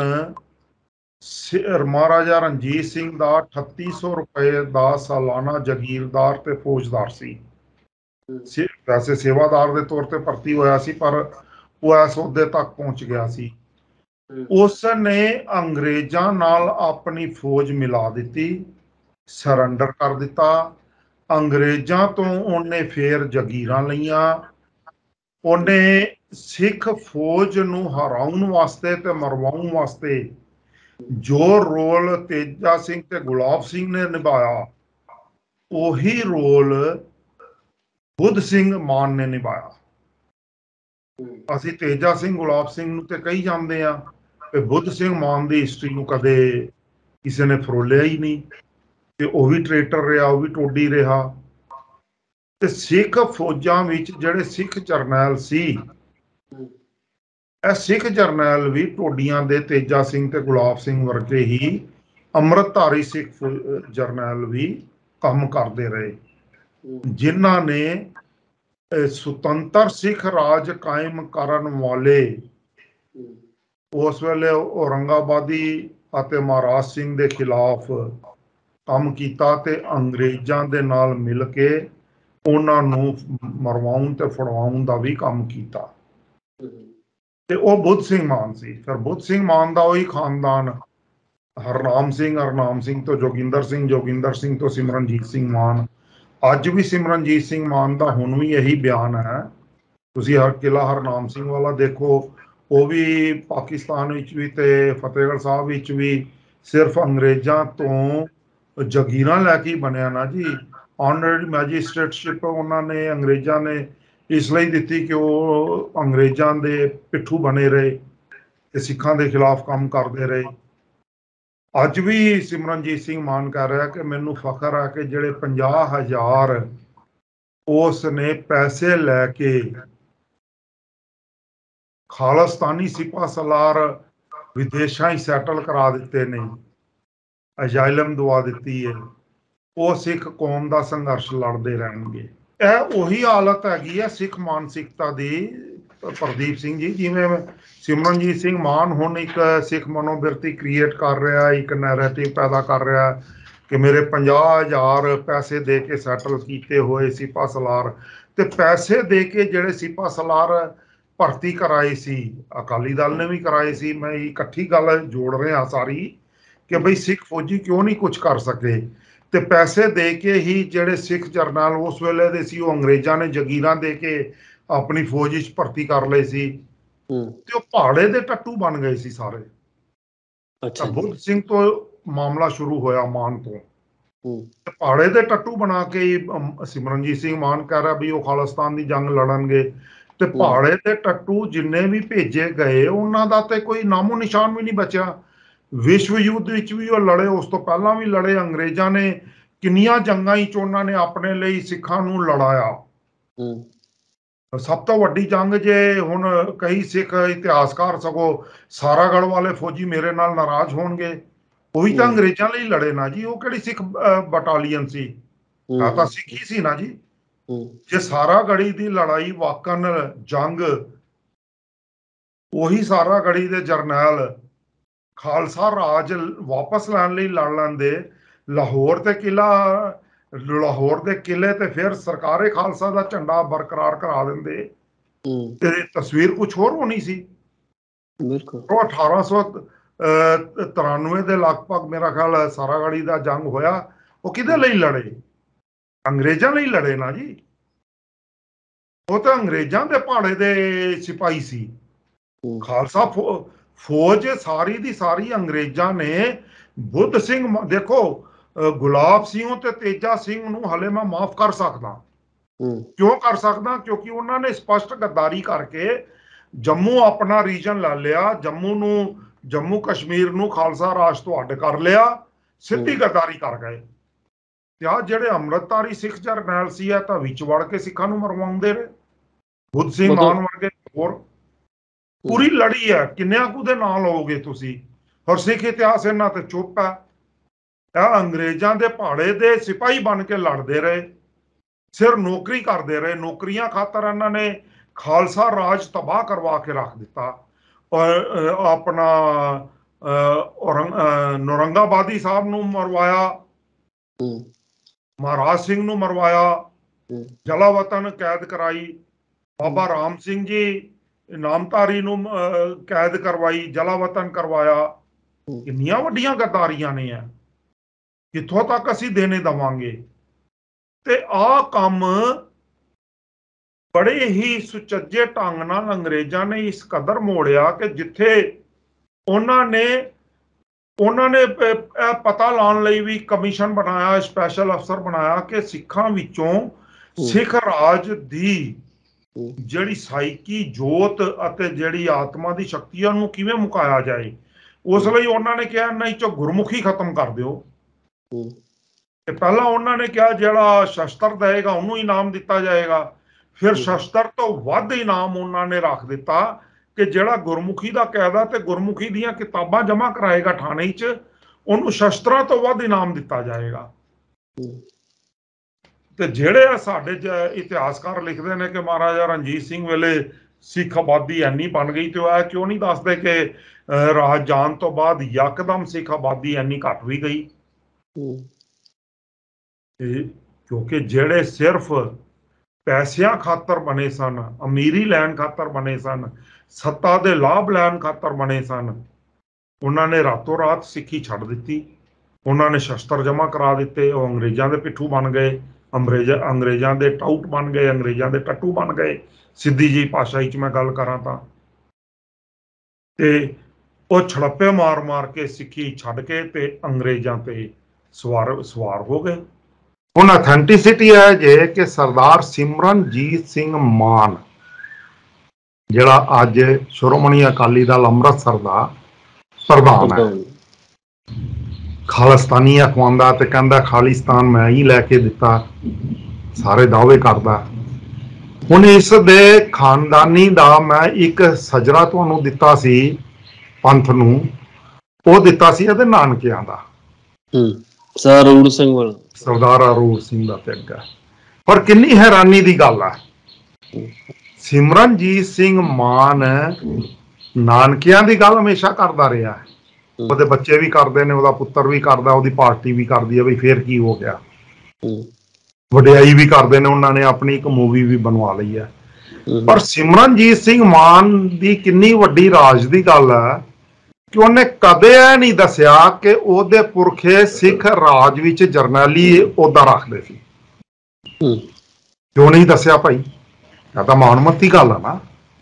ਮਹਾਰਾਜਾ ਰਣਜੀਤ ਸਿੰਘ ਦਾ ਅਠੱਤੀ ਸੌ ਰੁਪਏ ਦਾ ਸਾਲਾਨਾ ਜਾਗੀਰਦਾਰ ਤੇ ਫੌਜਦਾਰ ਸੀ। ਵੈਸੇ ਸੇਵਾਦਾਰ ਦੇ ਤੌਰ ਤੇ ਭਰਤੀ ਹੋਇਆ ਸੀ, ਪਰ ਉਹ ਇਸ ਅਹੁਦੇ ਤੱਕ ਪਹੁੰਚ ਗਿਆ ਸੀ। ਉਸ ਨੇ ਅੰਗਰੇਜ਼ਾਂ ਨਾਲ ਆਪਣੀ ਫੌਜ ਮਿਲਾ ਦਿੱਤੀ, ਸਰੈਂਡਰ ਕਰ ਦਿੱਤਾ। ਅੰਗਰੇਜ਼ਾਂ ਤੋਂ ਉਹਨੇ ਫੇਰ ਜਗੀਰਾਂ ਲਈਆਂ। ਉਹਨੇ ਸਿੱਖ ਫੌਜ ਨੂੰ ਹਰਾਉਣ ਵਾਸਤੇ ਤੇ ਮਰਵਾਉਣ ਵਾਸਤੇ ਜੋ ਰੋਲ ਤੇਜਾ ਸਿੰਘ ਤੇ ਗੁਲਾਬ ਸਿੰਘ ਨੇ ਨਿਭਾਇਆ, ਉਹੀ ਰੋਲ ਬੁੱਧ ਸਿੰਘ ਮਾਨ ਨੇ ਨਿਭਾਇਆ। ਅਸੀਂ ਤੇਜਾ ਸਿੰਘ ਗੁਲਾਬ ਸਿੰਘ ਨੂੰ ਤੇ ਕਹੀ ਜਾਂਦੇ ਆ, ਤੇ ਬੁੱਧ ਸਿੰਘ ਮਾਨ ਦੀ ਹਿਸਟਰੀ ਨੂੰ ਕਦੇ ਕਿਸੇ ਨੇ ਫਰੋਲਿਆ ਹੀ ਨਹੀਂ, ਤੇ ਉਹ ਵੀ ਟਰੇਟਰ ਰਿਹਾ, ਉਹ ਵੀ ਟੋਡੀ ਰਿਹਾ। ਤੇ ਸਿੱਖ ਫੌਜਾਂ ਵਿੱਚ ਜਿਹੜੇ ਸਿੱਖ ਜਰਨੈਲ ਸੀ, ਇਹ ਸਿੱਖ ਜਰਨੈਲ ਵੀ ਟੋਡੀਆਂ ਦੇ ਤੇਜਾ ਸਿੰਘ ਤੇ ਗੁਲਾਬ ਸਿੰਘ ਵਰਗੇ ਹੀ ਅੰਮ੍ਰਿਤਧਾਰੀ ਸਿੱਖ ਜਰਨੈਲ ਵੀ ਕੰਮ ਕਰਦੇ ਰਹੇ, ਜਿਨ੍ਹਾਂ ਨੇ ਸੁਤੰਤਰ ਸਿੱਖ ਰਾਜ ਕਾਇਮ ਕਰਨ ਵਾਲੇ ਉਸ ਵੇਲੇ ਔਰੰਗਾਬਾਦੀ ਅਤੇ ਮਹਾਰਾਜ ਸਿੰਘ ਦੇ ਖਿਲਾਫ ਕੰਮ ਕੀਤਾ ਤੇ ਅੰਗਰੇਜ਼ਾਂ ਦੇ ਨਾਲ ਮਿਲ ਕੇ ਉਹਨਾਂ ਨੂੰ ਮਰਵਾਉਣ ਤੇ ਫੜਵਾਉਣ ਦਾ ਵੀ ਕੰਮ ਕੀਤਾ। ਤੇ ਉਹ ਬੁੱਧ ਸਿੰਘ ਮਾਨ ਸੀ। ਫਿਰ ਬੁੱਧ ਸਿੰਘ ਮਾਨ ਦਾ ਉਹੀ ਖਾਨਦਾਨ, ਹਰਨਾਮ ਸਿੰਘ, ਹਰਨਾਮ ਸਿੰਘ ਤੋਂ ਜੋਗਿੰਦਰ ਸਿੰਘ, ਜੋਗਿੰਦਰ ਸਿੰਘ ਤੋਂ ਸਿਮਰਨਜੀਤ ਸਿੰਘ ਮਾਨ। ਅੱਜ ਵੀ ਸਿਮਰਨਜੀਤ ਸਿੰਘ ਮਾਨ ਦਾ ਹੁਣ ਵੀ ਇਹੀ ਬਿਆਨ ਹੈ। ਤੁਸੀਂ ਹਰ ਕਿਲਾ ਹਰਨਾਮ ਸਿੰਘ ਵਾਲਾ ਦੇਖੋ, ਉਹ ਵੀ ਪਾਕਿਸਤਾਨ ਵਿੱਚ ਵੀ ਤੇ ਫਤਿਹਗੜ੍ਹ ਸਾਹਿਬ ਵਿੱਚ ਵੀ ਸਿਰਫ ਅੰਗਰੇਜ਼ਾਂ ਤੋਂ ਜਗੀਰਾਂ ਲੈ ਕੇ ਬਣਿਆ ਨਾ ਜੀ। ਆਨਰੇਰੀ ਮੈਜਿਸਟ੍ਰੇਟਸ਼ਿਪ ਉਹਨਾਂ ਨੇ ਅੰਗਰੇਜ਼ਾਂ ਨੇ ਇਸ ਲਈ ਦਿੱਤੀ ਕਿ ਉਹ ਅੰਗਰੇਜ਼ਾਂ ਦੇ ਪਿੱਠੂ ਬਣੇ ਰਹੇ ਤੇ ਸਿੱਖਾਂ ਦੇ ਖਿਲਾਫ ਕੰਮ ਕਰਦੇ ਰਹੇ। ਅੱਜ ਵੀ ਸਿਮਰਨਜੀਤ ਸਿੰਘ ਮਾਨ ਕਹਿ ਰਿਹਾ ਕਿ ਮੈਨੂੰ ਫਖਰ ਹੈ ਕਿ ਜਿਹੜੇ ਪੰਜਾਹ ਹਜ਼ਾਰ ਉਸ ਨੇ ਪੈਸੇ ਲੈ ਕੇ ਖਾਲਿਸਤਾਨੀ ਸਿਪਾਹ ਸਲਾਰ ਵਿਦੇਸ਼ਾਂ ਹੀ ਸੈਟਲ ਕਰਾ ਦਿੱਤੇ ਨੇ, ਅਜਾਇਲਮ ਦਵਾ ਦਿੱਤੀ ਹੈ, ਉਹ ਸਿੱਖ ਕੌਮ ਦਾ ਸੰਘਰਸ਼ ਲੜਦੇ ਰਹਿਣਗੇ। ਇਹ ਉਹੀ ਹਾਲਤ ਹੈਗੀ ਹੈ ਸਿੱਖ ਮਾਨਸਿਕਤਾ ਦੀ, ਪ੍ਰਦੀਪ ਸਿੰਘ ਜੀ। ਜਿਵੇਂ ਸਿਮਰਨਜੀਤ ਸਿੰਘ ਮਾਨ ਹੁਣ ਇੱਕ ਸਿੱਖ ਮਨੋਬਿਰਤੀ ਕ੍ਰੀਏਟ ਕਰ ਰਿਹਾ, ਇੱਕ ਨੈਰੇਟਿਵ ਪੈਦਾ ਕਰ ਰਿਹਾ ਕਿ ਮੇਰੇ ਪੰਜਾਹ ਹਜ਼ਾਰ ਪੈਸੇ ਦੇ ਕੇ ਸੈਟਲ ਕੀਤੇ ਹੋਏ ਸਿਪਾਹ ਸਲਾਰ, ਤੇ ਪੈਸੇ ਦੇ ਕੇ ਜਿਹੜੇ ਸਿਪਾਹ ਸਲਾਰ ਭਰਤੀ ਕਰਾਏ ਸੀ, ਅਕਾਲੀ ਦਲ ਨੇ ਵੀ ਕਰਾਏ ਸੀ। ਮੈਂ ਇਕੱਠੀ ਗੱਲ ਜੋੜ ਰਿਹਾ ਸਾਰੀ ਕਿ ਬਈ ਸਿੱਖ ਫੌਜੀ ਕਿਉਂ ਨਹੀਂ ਕੁਝ ਕਰ ਸਕੇ, ਤੇ ਪੈਸੇ ਦੇ ਕੇ ਹੀ ਜਿਹੜੇ ਸਿੱਖ ਜਰਨੈਲ ਉਸ ਵੇਲੇ ਦੇ ਸੀ, ਉਹ ਅੰਗਰੇਜ਼ਾਂ ਨੇ ਜਗੀਰਾਂ ਦੇ ਕੇ ਆਪਣੀ ਫੌਜ ਵਿੱਚ ਭਰਤੀ ਕਰ ਲਏ ਸੀ, ਤੇ ਉਹ ਪਹਾੜੇ ਦੇ ਟੱਟੂ ਬਣ ਗਏ ਸੀ ਸਾਰੇ। ਅੱਛਾ, ਬੁੱਧ ਸਿੰਘ ਤੋਂ ਮਾਮਲਾ ਸ਼ੁਰੂ ਹੋਇਆ, ਮਾਨ ਤੋਂ। ਪਹਾੜੇ ਦੇ ਟੱਟੂ ਬਣਾ ਕੇ ਸਿਮਰਨਜੀਤ ਸਿੰਘ ਮਾਨ ਕਹਿ ਰਿਹਾ ਵੀ ਉਹ ਖਾਲਿਸਤਾਨ ਦੀ ਜੰਗ ਲੜਨਗੇ, ਤੇ ਪਹਾੜੇ ਦੇ ਟੱਟੂ ਜਿੰਨੇ ਵੀ ਭੇਜੇ ਗਏ ਉਹਨਾਂ ਦਾ ਤੇ ਕੋਈ ਨਾਮੋ ਨਿਸ਼ਾਨ ਵੀ ਨਹੀਂ ਬਚਿਆ। ਵਿਸ਼ਵ ਯੁੱਧ ਵਿੱਚ ਵੀ ਉਹ ਲੜੇ, ਉਸ ਤੋਂ ਪਹਿਲਾਂ ਵੀ ਲੜੇ। ਅੰਗਰੇਜ਼ਾਂ ਨੇ ਕਿੰਨੀਆਂ ਜੰਗਾਂ ਵਿੱਚ ਉਹਨਾਂ ਨੇ ਆਪਣੇ ਲਈ ਸਿੱਖਾਂ ਨੂੰ ਲੜਾਇਆ। ਸਭ ਤੋਂ ਵੱਡੀ ਜੰਗ, ਜੇ ਹੁਣ ਕਈ ਸਿੱਖ ਇਤਿਹਾਸਕਾਰ ਸਗੋਂ ਸਾਰਾਗੜ੍ਹ ਵਾਲੇ ਫੌਜੀ ਮੇਰੇ ਨਾਲ ਨਾਰਾਜ਼ ਹੋਣਗੇ, ਉਹ ਵੀ ਤਾਂ ਅੰਗਰੇਜ਼ਾਂ ਲਈ ਲੜੇ ਨਾ ਜੀ। ਉਹ ਕਿਹੜੀ ਸਿੱਖ ਬਟਾਲੀਅਨ ਸੀ, ਆ ਤਾਂ ਸਿੱਖ ਹੀ ਸੀ ਨਾ ਜੀ। ਜੇ ਸਾਰਾ ਗੜੀ ਦੀ ਲੜਾਈ ਵਾਕਨ ਜੰਗ ਉਹੀ ਸਾਰਾ ਗੜੀ ਦੇ ਜਰਨੈਲ ਖਾਲਸਾ ਰਾਜ ਵਾਪਸ ਲੈਣ ਲਈ ਲੜ ਲੈਂਦੇ, ਲਾਹੌਰ ਤੇ ਕਿਲਾ ਲਾਹੌਰ ਦੇ ਕਿਲੇ ਤੇ ਫਿਰ ਸਰਕਾਰੇ ਖਾਲਸਾ ਦਾ ਝੰਡਾ ਬਰਕਰਾਰ ਕਰਾ ਦਿੰਦੇ, ਤੇ ਤਸਵੀਰ ਕੁਛ ਹੋਰ ਹੋਣੀ ਸੀ।
ਬਿਲਕੁਲ।
ਉਹ ਅਠਾਰਾਂ ਸੌ ਤਰਾਨਵੇਂ ਦੇ ਲਗਭਗ ਮੇਰਾ ਖਿਆਲ ਸਾਰਾ ਗੜੀ ਦਾ ਜੰਗ ਹੋਇਆ। ਉਹ ਕਿਹਦੇ ਲਈ ਲੜੇ? ਅੰਗਰੇਜ਼ਾਂ ਲਈ ਲੜੇ ਨਾ ਜੀ। ਉਹ ਤਾਂ ਅੰਗਰੇਜ਼ਾਂ ਦੇ ਭਾੜੇ ਦੇ ਸਿਪਾਹੀ ਸੀ। ਖਾਲਸਾ ਫੌਜ ਸਾਰੀ ਦੀ ਸਾਰੀ ਅੰਗਰੇਜ਼ਾਂ ਨੇ ਬੁੱਧ ਸਿੰਘ, ਦੇਖੋ ਗੁਲਾਬ ਸਿੰਘ ਤੇ ਤੇਜਾ ਸਿੰਘ ਨੂੰ ਹਲੇ ਮੈਂ ਮਾਫ ਕਰ ਸਕਦਾ। ਕਿਉਂ ਕਰ ਸਕਦਾ? ਕਿਉਂਕਿ ਉਹਨਾਂ ਨੇ ਸਪਸ਼ਟ ਗੱਦਾਰੀ ਕਰਕੇ ਜੰਮੂ ਆਪਣਾ ਰੀਜਨ ਲੈ ਲਿਆ, ਜੰਮੂ ਨੂੰ ਜੰਮੂ ਕਸ਼ਮੀਰ ਨੂੰ ਖਾਲਸਾ ਰਾਜ ਤੋਂ ਅੱਡ ਕਰ ਲਿਆ, ਸਿੱਧੀ ਗੱਦਾਰੀ ਕਰ ਗਏ। ਤੇ ਆ ਜਿਹੜੇ ਅੰਮ੍ਰਿਤਧਾਰੀ ਸਿੱਖ ਜਰਨੈਲ ਸੀ ਆ ਤਾਂ ਵਿੱਚ ਵੜ ਕੇ ਸਿੱਖਾਂ ਨੂੰ ਮਰਵਾਉਂਦੇ ਰਹੇ। ਬੁੱਧ ਸਿੰਘ ਮਾਨ ਵਰਗੇ ਹੋਰ ਪੂਰੀ ਲੜੀ ਹੈ। ਕਿੰਨਿਆਂ ਕੁ ਦੇ ਨਾਂ ਲਓਗੇ ਤੁਸੀਂ? ਔਰ ਸਿੱਖ ਇਤਿਹਾਸ ਇਹਨਾਂ ਤੇ ਚੁੱਪ ਹੈ। ਇਹ ਅੰਗਰੇਜ਼ਾਂ ਦੇ ਭਾੜੇ ਦੇ ਸਿਪਾਹੀ ਬਣ ਕੇ ਲੜਦੇ ਰਹੇ, ਸਿਰ ਨੌਕਰੀ ਕਰਦੇ ਰਹੇ। ਨੌਕਰੀਆਂ ਖਾਤਰ ਇਹਨਾਂ ਨੇ ਖਾਲਸਾ ਰਾਜ ਤਬਾਹ ਕਰਵਾ ਕੇ ਰੱਖ ਦਿੱਤਾ। ਔਰ ਆਪਣਾ ਨੌਰੰਗਾਬਾਦੀ ਸਾਹਿਬ ਨੂੰ ਮਰਵਾਇਆ, ਮਹਾਰਾਜ ਸਿੰਘ ਨੂੰ ਮਰਵਾਇਆ, ਜਲਾਵਤਨ ਕੈਦ ਕਰਾਈ, ਬਾਬਾ ਰਾਮ ਸਿੰਘ ਜੀ ਨਾਮਧਾਰੀ ਨੂੰ ਕੈਦ ਕਰਵਾਈ, ਜਲਾਵਤਨ ਕਰਵਾਇਆ। ਕਿੰਨੀਆਂ ਵੱਡੀਆਂ ਗੱਦਾਰੀਆਂ ਨੇ ਆ, ਕਿੱਥੋਂ ਤੱਕ ਅਸੀਂ ਦੇਣੇ ਦੇਵਾਂਗੇ? ਤੇ ਆਹ ਕੰਮ ਬੜੇ ਹੀ ਸੁਚੱਜੇ ਢੰਗ ਨਾਲ ਅੰਗਰੇਜ਼ਾਂ ਨੇ ਇਸ ਕਦਰ ਮੋੜਿਆ ਕਿ ਜਿੱਥੇ ਉਹਨਾਂ ਨੇ ਉਹਨਾਂ ਨੇ ਇਹ ਪਤਾ ਲਾਉਣ ਲਈ ਵੀ ਕਮਿਸ਼ਨ ਬਣਾਇਆ, ਸਪੈਸ਼ਲ ਅਫਸਰ ਬਣਾਇਆ ਕਿ ਸਿੱਖਾਂ ਵਿੱਚੋਂ ਸਿੱਖ ਰਾਜ ਦੀ ਜਿਹੜੀ ਸਾਈਕੀ ਜੋਤ ਅਤੇ ਜਿਹੜੀ ਆਤਮਾ ਦੀ ਸ਼ਕਤੀ ਉਹਨੂੰ ਕਿਵੇਂ ਮੁਕਾਇਆ ਜਾਏ। ਉਸ ਲਈ ਉਹਨਾਂ ਨੇ ਕਿਹਾ ਨਹੀਂ ਚੋ ਗੁਰਮੁਖੀ ਖਤਮ ਕਰ ਦਿਓ। ਤੇ ਪਹਿਲਾਂ ਉਹਨਾਂ ਨੇ ਕਿਹਾ ਜਿਹੜਾ ਸ਼ਸਤਰ ਦੇਏਗਾ ਉਹਨੂੰ ਇਨਾਮ ਦਿੱਤਾ ਜਾਏਗਾ। ਫਿਰ ਸ਼ਸਤਰ ਤੋਂ ਵੱਧ ਇਨਾਮ ਉਹਨਾਂ ਨੇ ਰੱਖ ਦਿੱਤਾ ਕਿ ਜਿਹੜਾ ਗੁਰਮੁਖੀ ਦਾ ਕਾਇਦਾ ਤੇ ਗੁਰਮੁਖੀ ਦੀਆਂ ਕਿਤਾਬਾਂ ਜਮ੍ਹਾਂ ਕਰਾਏਗਾ ਥਾਣੇ 'ਚ, ਉਹਨੂੰ ਸ਼ਸਤਰਾਂ ਤੋਂ ਵੱਧ ਇਨਾਮ ਦਿੱਤਾ ਜਾਏਗਾ। ਤੇ ਜਿਹੜੇ ਸਾਡੇ ਇਤਿਹਾਸਕਾਰ ਲਿਖਦੇ ਨੇ ਕਿ ਮਹਾਰਾਜਾ ਰਣਜੀਤ ਸਿੰਘ ਵੇਲੇ ਸਿੱਖ ਆਬਾਦੀ ਐਨੀ ਬਣ ਗਈ, ਤੇ ਉਹ ਇਹ ਕਿਉਂ ਨਹੀਂ ਦੱਸਦੇ ਕਿ ਰਾਜ ਜਾਣ ਤੋਂ ਬਾਅਦ ਯਕਦਮ ਸਿੱਖ ਆਬਾਦੀ ਐਨੀ ਘੱਟ ਵੀ ਗਈ? ਕਿਉਂਕਿ ਜਿਹੜੇ ਸਿਰਫ ਪੈਸਿਆਂ ਖਾਤਰ ਬਣੇ ਸਨ, ਅਮੀਰੀ ਲੈਣ ਖਾਤਰ ਬਣੇ ਸਨ, ਸੱਤਾ ਦੇ ਲਾਭ ਲੈਣ ਖਾਤਰ ਬਣੇ ਸਨ, ਉਹਨਾਂ ਨੇ ਰਾਤੋਂ ਰਾਤ ਸਿੱਖੀ ਛੱਡ ਦਿੱਤੀ। ਉਹਨਾਂ ਨੇ ਸ਼ਸਤਰ ਜਮ੍ਹਾਂ ਕਰਾ ਦਿੱਤੇ। ਉਹ ਅੰਗਰੇਜ਼ਾਂ ਦੇ ਪਿੱਠੂ ਬਣ ਗਏ, ਅੰਗਰੇਜ਼ ਅੰਗਰੇਜ਼ਾਂ ਦੇ ਟਾਊਟ ਬਣ ਗਏ, ਅੰਗਰੇਜ਼ਾਂ ਦੇ ਟੱਟੂ ਬਣ ਗਏ। ਸਿੱਧੀ ਜੀ ਭਾਸ਼ਾ 'ਚ ਮੈਂ ਗੱਲ ਕਰਾਂ ਤਾਂ ਤੇ ਉਹ ਛੜੱਪੇ ਮਾਰ ਮਾਰ ਕੇ ਸਿੱਖੀ ਛੱਡ ਕੇ ਤੇ ਅੰਗਰੇਜ਼ਾਂ ਤੇ ਸਵਾਰ ਸਵਾਰ ਹੋ ਗਏ। ਹੁਣ ਅਥੈਂਟਿਸਿਟੀ ਹੈ ਜੇ ਕਿ ਸਰਦਾਰ ਸਿਮਰਨਜੀਤ ਸਿੰਘ ਮਾਨ ਜਿਹੜਾ ਅੱਜ ਸ਼੍ਰੋਮਣੀ ਅਕਾਲੀ ਦਲ ਅੰਮ੍ਰਿਤਸਰ ਦਾ ਪ੍ਰਧਾਨ ਹੈ, ਖਾਲਿਸਤਾਨੀ ਅਖਵਾਉਂਦਾ ਤੇ ਕਹਿੰਦਾ ਖਾਲਿਸਤਾਨ ਮੈਂ ਹੀ ਲੈ ਕੇ ਦਿੱਤਾ, ਸਾਰੇ ਦਾਅਵੇ ਕਰਦਾ। ਹੁਣ ਇਸ ਦੇ ਖਾਨਦਾਨੀ ਦਾ ਮੈਂ ਇੱਕ ਸਜਰਾ ਤੁਹਾਨੂੰ ਦਿੱਤਾ ਸੀ ਪੰਥ ਨੂੰ, ਉਹ ਦਿੱਤਾ ਸੀ ਇਹਦੇ ਨਾਨਕਿਆਂ ਦਾ,
ਸਰਦਾਰ ਅਰੂੜ ਸਿੰਘ ਵਾਲਾ,
ਸਰਦਾਰ ਅਰੂੜ ਸਿੰਘ ਦਾ ਪਿੰਡ ਹੈ। ਪਰ ਕਿੰਨੀ ਹੈਰਾਨੀ ਦੀ ਗੱਲ ਹੈ, ਸਿਮਰਨਜੀਤ ਸਿੰਘ ਮਾਨ ਨਾਨਕਿਆਂ ਦੀ ਗੱਲ ਹਮੇਸ਼ਾ ਕਰਦਾ ਰਿਹਾ। ਉਹਦੇ ਬੱਚੇ ਵੀ ਕਰਦੇ ਨੇ, ਉਹਦਾ ਪੁੱਤਰ ਵੀ ਕਰਦਾ, ਉਹਦੀ ਪਾਰਟੀ ਵੀ ਕਰਦੀ ਹੈ। ਬਈ ਫੇਰ ਕੀ ਹੋ ਗਿਆ? ਵਡਿਆਈ ਵੀ ਕਰਦੇ ਨੇ, ਉਹਨਾਂ ਨੇ ਆਪਣੀ ਇੱਕ ਮੂਵੀ ਵੀ ਬਣਵਾ ਲਈ ਹੈ। ਪਰ ਸਿਮਰਨਜੀਤ ਸਿੰਘ ਮਾਨ ਦੀ ਕਿੰਨੀ ਵੱਡੀ ਰਾਜ ਦੀ ਗੱਲ ਹੈ ਕਿ ਉਹਨੇ ਕਦੇ ਇਹ ਨਹੀਂ ਦੱਸਿਆ ਕਿ ਉਹਦੇ ਪੁਰਖੇ ਸਿੱਖ ਰਾਜ ਵਿੱਚ ਜਰਨੈਲੀ ਅਹੁਦਾ ਰੱਖਦੇ ਸੀ। ਕਿਉਂ ਨਹੀਂ ਦੱਸਿਆ ਭਾਈ? ਇਹ ਤਾਂ ਮਾਣਮੱਤੀ ਗੱਲ ਆ ਨਾ,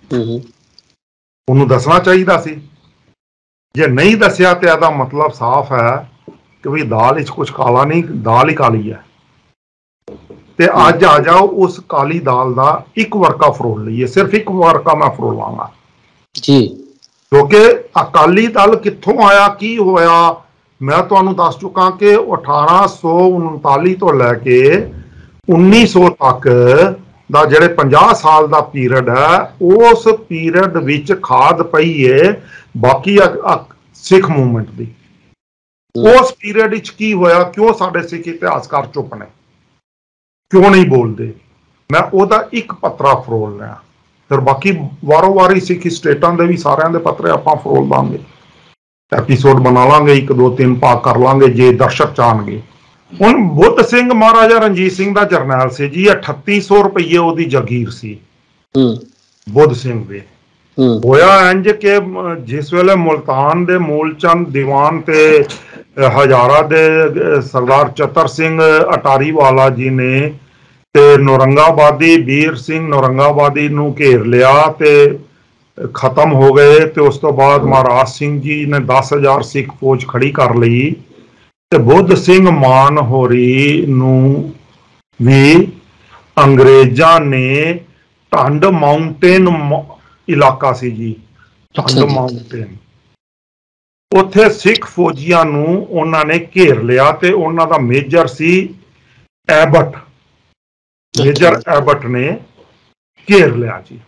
ਉਹਨੂੰ ਦੱਸਣਾ ਚਾਹੀਦਾ ਸੀ। ਜੇ ਨਹੀਂ ਦੱਸਿਆ ਤੇ ਇਹਦਾ ਮਤਲਬ ਸਾਫ਼ ਹੈ ਕਿ ਵੀ ਦਾਲ ਵਿੱਚ ਕੁਛ ਕਾਲਾ ਨਹੀਂ, ਦਾਲ ਹੀ ਕਾਲੀ ਹੈ। ਤੇ ਅੱਜ ਆ ਜਾਓ ਉਸ ਕਾਲੀ ਦਾਲ ਦਾ ਇੱਕ ਵਰਕਾ ਫਰੋਲ ਲਈਏ, ਸਿਰਫ ਇੱਕ ਵਰਕਾ ਮੈਂ ਫਰੋਲਾਂਗਾ
ਜੀ।
ਕਿਉਂਕਿ ਅਕਾਲੀ ਦਲ ਕਿੱਥੋਂ ਆਇਆ, ਕੀ ਹੋਇਆ, ਮੈਂ ਤੁਹਾਨੂੰ ਦੱਸ ਚੁੱਕਾ ਕਿ ਅਠਾਰਾਂ ਸੌ ਉਨਤਾਲੀ ਤੋਂ ਲੈ ਕੇ ਉੱਨੀ ਸੌ ਤੱਕ ਦਾ ਜਿਹੜੇ ਪੰਜਾਹ ਸਾਲ ਦਾ ਪੀਰੀਅਡ ਹੈ, ਉਸ ਪੀਰੀਅਡ ਵਿੱਚ ਖਾਦ ਪਈ ਹੈ ਬਾਕੀ ਸਿੱਖ ਮੂਵਮੈਂਟ ਦੀ। उस पीरियड विच की होया, क्यों साडे सिख इतिहासकार चुप ने, क्यों नहीं बोलते? मैं ओदा एक पत्रा फरोल लिया, फिर बाकी वारों वारी सिख स्टेटां दे भी सारिਆਂ ਦੇ पत्रे आपां फरोल लांगे, एपीसोड बना लांगे, एक दो तीन भाग कर लांगे जे दर्शक चाहणगे। हुण बुद्ध सिंह महाराजा रणजीत सिंह दा जरनैल से जी, अठत्ती सौ रुपये ओदी जागीर सी बुद्ध सिंह दे। होया इंज के जिस वेले मुल्तान दे मूलचंद दीवान ते हजारा दे सरदार चतर सिंह अटारी वाला जी ने ते नौरंगाबादी वीर सिंह नौरंगाबादी नूं घेर लिया ते खत्म हो गए, ते उस तो बाद महाराज सिंह जी ने दस हजार सिख फौज खड़ी कर ली, ते बुद्ध सिंह मान होरी नूं भी अंग्रेजां ने ढंड माउंटेन इलाका सी जी, ढंड माउंटेन, उत्थे सिख फौजियां नूं उन्हां ने घेर लिया, ते उन्हां दा मेजर सी एबट, मेजर एबट ने घेर लिया जी।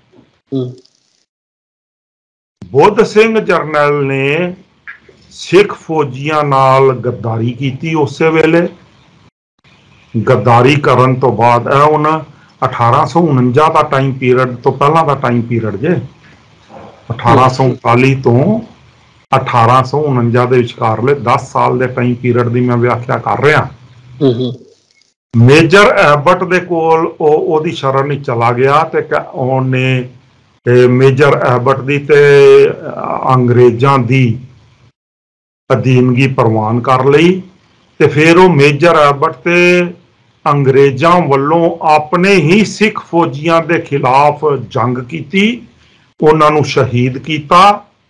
बुद्ध सिंह जरनैल ने सिख फौजियां नाल गद्दारी की उस वेले। गद्दारी करन तो बाद उन अठारह सौ उनंजा का टाइम पीरियड तो पहला का टाइम पीरियड जे, अठारह सौ उनताली तो अठारह सौ उनंजा के विचकारले दस साल के टाइम पीरियड की मैं व्याख्या कर रहा। मेजर एबट दे कोल ओदी शरण चला गया, ते उन्हें मेजर एबट दी ते अंग्रेजां दी अधीनगी प्रवान कर लई, ते फिर वो मेजर एबट ते अंग्रेजां वल्लों अपने ही सिख फौजियां दे खिलाफ जंग की, उन्होंने शहीद किया,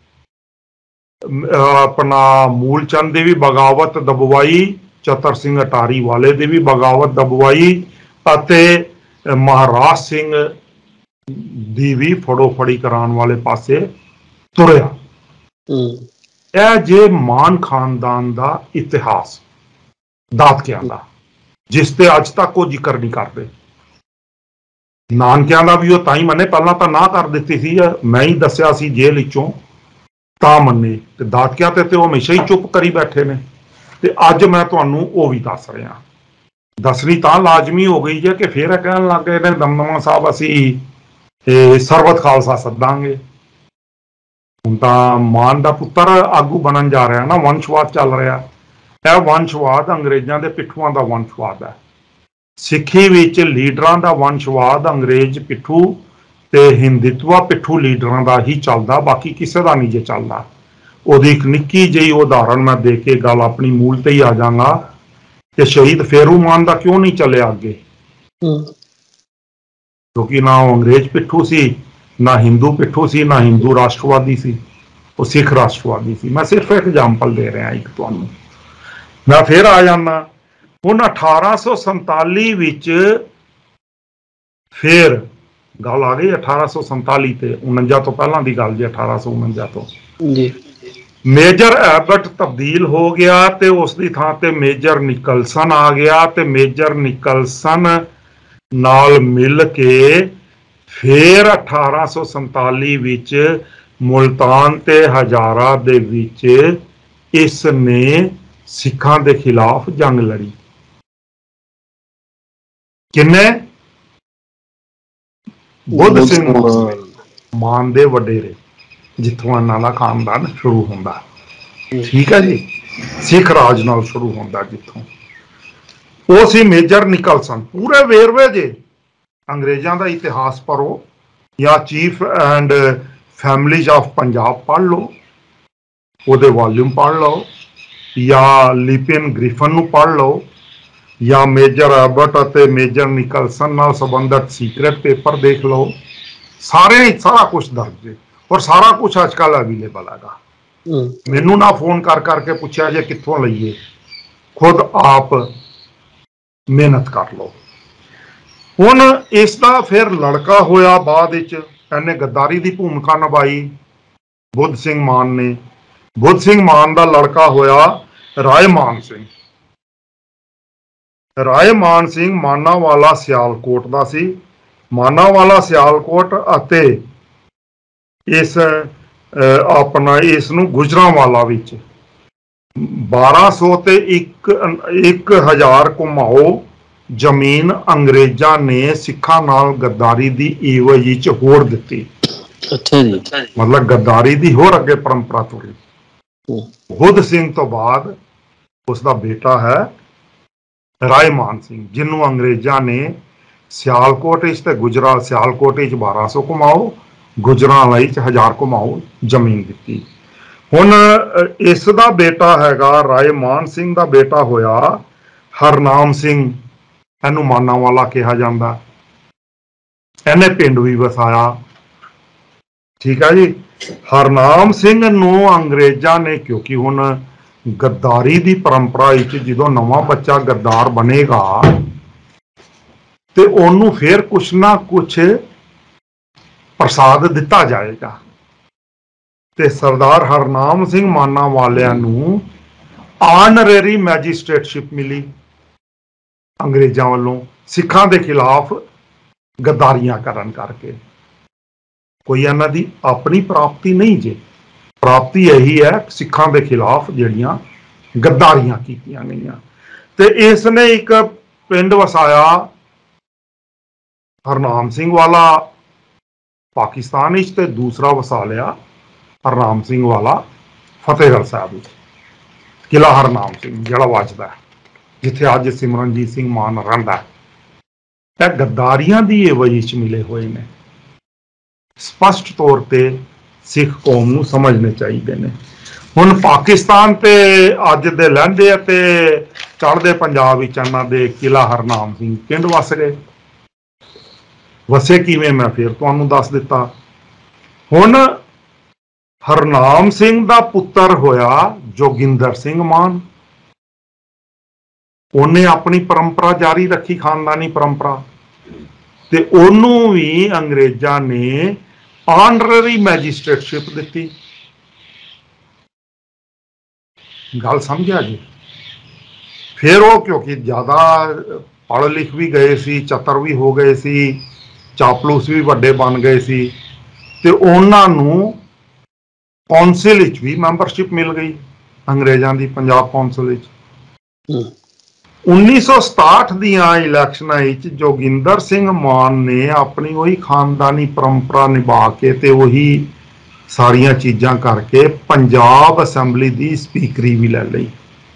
अपना मूलचंद दी भी बगावत दबवाई, चतर सिंह अटारी वाले दी भी बगावत दबवाई, अते महाराज सिंह दी भी फड़ोफड़ी कराने वाले पासे तुरया। यह जे मान खानदान का इतिहास दादकियां दा, जिसते अज तक वो जिक्र नहीं करते। नानकियां दा भी वो ताई मने, पहला तो ना कर दी थी, मैं ही दसिया सी जेल विचों ता मने, ते दादकियां ते वो हमेशा ही चुप करी बैठे ने, ते अज मैं तुहानूं वो भी दस रहा। दसनी तां लाजमी हो गई है कि फिर कहन लग गए ने दमदमा साहब असीं सरबत खालसा सद्दांगे। हुण तां मान दा पुत्तर आगू बनन जा रहा ना, वंशवाद चल रहा। यह वंशवाद अंग्रेजां दे पिट्ठूआं दा वंशवाद है। सिੱਖੀ विच लीडरां दा वंशवाद अंग्रेज पिट्ठू ते हिंदुत्वा पिट्ठू लीडरां दा ही चलदा, बाकी किसी दा नहीं जे चलदा। ਉਹਦੀ एक निक्की जी उदाहरण मैं दे के गल अपनी मूल ते ही आ जाऊंगा कि शहीद फेरू मान दा क्यों नहीं चले अगे, क्योंकि ना वो अंग्रेज पिट्ठू सी, ना हिंदू पिट्ठू सी, ना हिंदू राष्ट्रवादी सी, वो सिख राष्ट्रवादी सी। मैं सिर्फ एग्जाम्पल दे रहा एक तुहानूं। मैं फिर आ जाना हुण अठारह सौ संताली विच फिर गल आ गई अठारह सौ संताली ते उनंजा तो पहला की गल जी, अठारह सौ उनंजा तो जी मेजर एबट तब्दील हो गया, ते उसकी थां ते मेजर निकलसन आ गया, ते मेजर निकलसन नाल मिल के फिर अठारह सौ संताली विच मुल्तान ते हजारा दे विच इसने सिखां दे खिलाफ जंग लड़ी। किन्ने? बुद्ध सिंह मान दे वडेरे, जिथों इन्हां दा खानदान शुरू होंदा। ठीक है जी, सिख राज नाल शुरू होंदा जिथों। वो सी मेजर निकलसन। पूरे वेरवे जे अंग्रेजां दा इतिहास पढ़ो या chief and families of Punjab पढ़ लो, ਉਹਦੇ वॉल्यूम पढ़ लो, या लिपिन ग्रिफन नूं पढ़ लो, या मेजर एबट और मेजर निकलसन नाल संबंधित सीक्रेट पेपर देख लो। सारे सारा कुछ दर्ज है और सारा कुछ अजकल अवेलेबल है। मैनू ना फोन कर करके पूछा जे कित्थों लईए, खुद आप मेहनत कर लो। हुण इसका फिर लड़का होया बाद विच, इन्हें गद्दारी की भूमिका निभाई बुद्ध सिंह मान ने। बुद्ध सिंह मान का लड़का होया राय मान सिंह। राय मान सिंह माना वाला सियालकोट का सी। माना वाला सियालकोट अते इस अपना इस नूं गुजरांवाला विच ਬਾਰਾਂ ਸੌ ਤੇ ਇੱਕ ਇੱਕ ਹਜ਼ਾਰ ਘੁਮਾਓ ਜ਼ਮੀਨ ਅੰਗਰੇਜ਼ਾਂ ਨੇ ਸਿੱਖਾਂ ਨਾਲ ਗੱਦਾਰੀ ਦੀ ਏਵਜ ਵਿੱਚ ਹੋਰ ਦਿੱਤੀ।
अच्छा जी।
ਮਤਲਬ ਗੱਦਾਰੀ ਦੀ ਹੋਰ ਅੱਗੇ ਪਰੰਪਰਾ ਤੁਰੀ।
हम्म,
ਬੁੱਧ ਸਿੰਘ ਤੋਂ ਬਾਅਦ ਉਸ ਦਾ ਬੇਟਾ ਹੈ ਰਾਏ ਮਾਨ ਸਿੰਘ, ਜਿਹਨੂੰ ਅੰਗਰੇਜ਼ਾਂ ਨੇ ਸਿਆਲਕੋਟ ਵਿੱਚ ਤੇ ਗੁਜਰਾਂ ਸਿਆਲਕੋਟ ਵਿੱਚ ਬਾਰਾਂ ਸੌ ਘੁਮਾਓ, ਗੁਜਰਾਂਵਾਲਾ ਵਿੱਚ ਹਜ਼ਾਰ ਘੁਮਾਓ ਜ਼ਮੀਨ ਦਿੱਤੀ। ਹੁਣ ਇਸ ਦਾ ਬੇਟਾ ਹੈਗਾ ਰਾਏ ਮਾਨ ਸਿੰਘ ਦਾ ਬੇਟਾ ਹੋਇਆ ਹਰਨਾਮ ਸਿੰਘ, ਇਹਨੂੰ ਮਾਨਾਂਵਾਲਾ ਕਿਹਾ ਜਾਂਦਾ। ਇਹਨੇ ਪਿੰਡ ਵੀ ਵਸਾਇਆ। ਠੀਕ ਹੈ ਜੀ। ਹਰਨਾਮ ਸਿੰਘ ਨੂੰ ਅੰਗਰੇਜ਼ਾਂ ਨੇ, ਕਿਉਂਕਿ ਹੁਣ ਗੱਦਾਰੀ ਦੀ ਪਰੰਪਰਾ ਵਿੱਚ ਜਦੋਂ ਨਵਾਂ ਬੱਚਾ ਗੱਦਾਰ ਬਣੇਗਾ ਤੇ ਉਹਨੂੰ ਫਿਰ ਕੁਛ ਨਾ ਕੁਛ ਪ੍ਰਸਾਦ ਦਿੱਤਾ ਜਾਏਗਾ। ਤੇ ਸਰਦਾਰ ਹਰਨਾਮ ਸਿੰਘ ਮਾਨਾ ਵਾਲਿਆਂ ਨੂੰ ਆਨਰੇਰੀ ਮੈਜਿਸਟ੍ਰੇਟਸ਼ਿਪ ਮਿਲੀ ਅੰਗਰੇਜ਼ਾਂ ਵੱਲੋਂ ਸਿੱਖਾਂ ਦੇ ਖਿਲਾਫ ਗੱਦਾਰੀਆਂ ਕਰਨ ਕਰਕੇ। ਕੋਈ ਇਹਨਾਂ ਦੀ ਆਪਣੀ ਪ੍ਰਾਪਤੀ ਨਹੀਂ ਜੇ, ਪ੍ਰਾਪਤੀ ਇਹੀ ਹੈ ਸਿੱਖਾਂ ਦੇ ਖਿਲਾਫ ਜਿਹੜੀਆਂ ਗੱਦਾਰੀਆਂ ਕੀਤੀਆਂ ਗਈਆਂ। ਤੇ ਇਸ ਨੇ ਇੱਕ ਪਿੰਡ ਵਸਾਇਆ ਹਰਨਾਮ ਸਿੰਘ ਵਾਲਾ ਪਾਕਿਸਤਾਨ ਵਿੱਚ, ਤੇ ਦੂਸਰਾ ਵਸਾ ਲਿਆ ਹਰਨਾਮ ਸਿੰਘ ਵਾਲਾ ਫਤਿਹਗੜ੍ਹ ਸਾਹਿਬ ਵਿੱਚ, ਕਿਲਾ ਹਰਨਾਮ ਸਿੰਘ ਜਿਹੜਾ ਵੱਜਦਾ, ਜਿੱਥੇ ਅੱਜ ਸਿਮਰਨਜੀਤ ਸਿੰਘ ਮਾਨ ਰਹਿੰਦਾ। ਇਹ ਗੱਦਾਰੀਆਂ ਦੀ ਏਵਜ ਵਿੱਚ ਮਿਲੇ ਹੋਏ ਨੇ। ਸਪਸ਼ਟ ਤੌਰ ਤੇ ਸਿੱਖ ਕੌਮ ਨੂੰ ਸਮਝਣੇ ਚਾਹੀਦੇ ਨੇ। ਹੁਣ ਪਾਕਿਸਤਾਨ ਤੇ ਅੱਜ ਦੇ ਲਹਿੰਦੇ ਅਤੇ ਚੜ੍ਹਦੇ ਪੰਜਾਬ ਵਿੱਚ ਇਹਨਾਂ ਦੇ ਕਿਲਾ ਹਰਨਾਮ ਸਿੰਘ ਪਿੰਡ ਵਸ ਗਏ। ਵਸੇ ਕਿਵੇਂ ਮੈਂ ਫਿਰ ਤੁਹਾਨੂੰ ਦੱਸ ਦਿੱਤਾ। ਹੁਣ ਹਰਨਾਮ ਸਿੰਘ ਦਾ ਪੁੱਤਰ ਹੋਇਆ ਜੋਗਿੰਦਰ ਸਿੰਘ ਮਾਨ। ਉਹਨੇ ਆਪਣੀ ਪਰੰਪਰਾ ਜਾਰੀ ਰੱਖੀ, ਖਾਨਦਾਨੀ ਪਰੰਪਰਾ, ਤੇ ਉਹਨੂੰ ਵੀ ਅੰਗਰੇਜ਼ਾਂ ਨੇ ਆਨਰਰੀ ਮੈਜਿਸਟ੍ਰੇਟਸ਼ਿਪ ਦਿੱਤੀ। ਗੱਲ ਸਮਝਿਆ ਜੀ। ਫਿਰ ਉਹ ਕਿਉਂਕਿ ਜ਼ਿਆਦਾ ਪੜ੍ਹ ਲਿਖ ਵੀ ਗਏ ਸੀ, ਚਤਰ ਵੀ ਹੋ ਗਏ ਸੀ, ਚਾਪਲੂਸ ਵੀ ਵੱਡੇ ਬਣ ਗਏ ਸੀ, ਤੇ ਉਹਨਾਂ ਨੂੰ ਕੌਂਸਲ ਵਿੱਚ ਵੀ ਮੈਂਬਰਸ਼ਿਪ ਮਿਲ ਗਈ ਅੰਗਰੇਜ਼ਾਂ ਦੀ, ਪੰਜਾਬ ਕੌਂਸਲ ਵਿੱਚ। ਉੱਨੀ ਸੌ ਸਤਾਹਠ ਦੀਆਂ ਇਲੈਕਸ਼ਨਾਂ ਵਿੱਚ ਜੋਗਿੰਦਰ ਸਿੰਘ ਮਾਨ ਨੇ ਆਪਣੀ ਉਹੀ ਖਾਨਦਾਨੀ ਪਰੰਪਰਾ ਨਿਭਾ ਕੇ ਤੇ ਉਹੀ ਸਾਰੀਆਂ ਚੀਜ਼ਾਂ ਕਰਕੇ ਪੰਜਾਬ ਅਸੈਂਬਲੀ ਦੀ ਸਪੀਕਰੀ ਵੀ ਲੈ ਲਈ।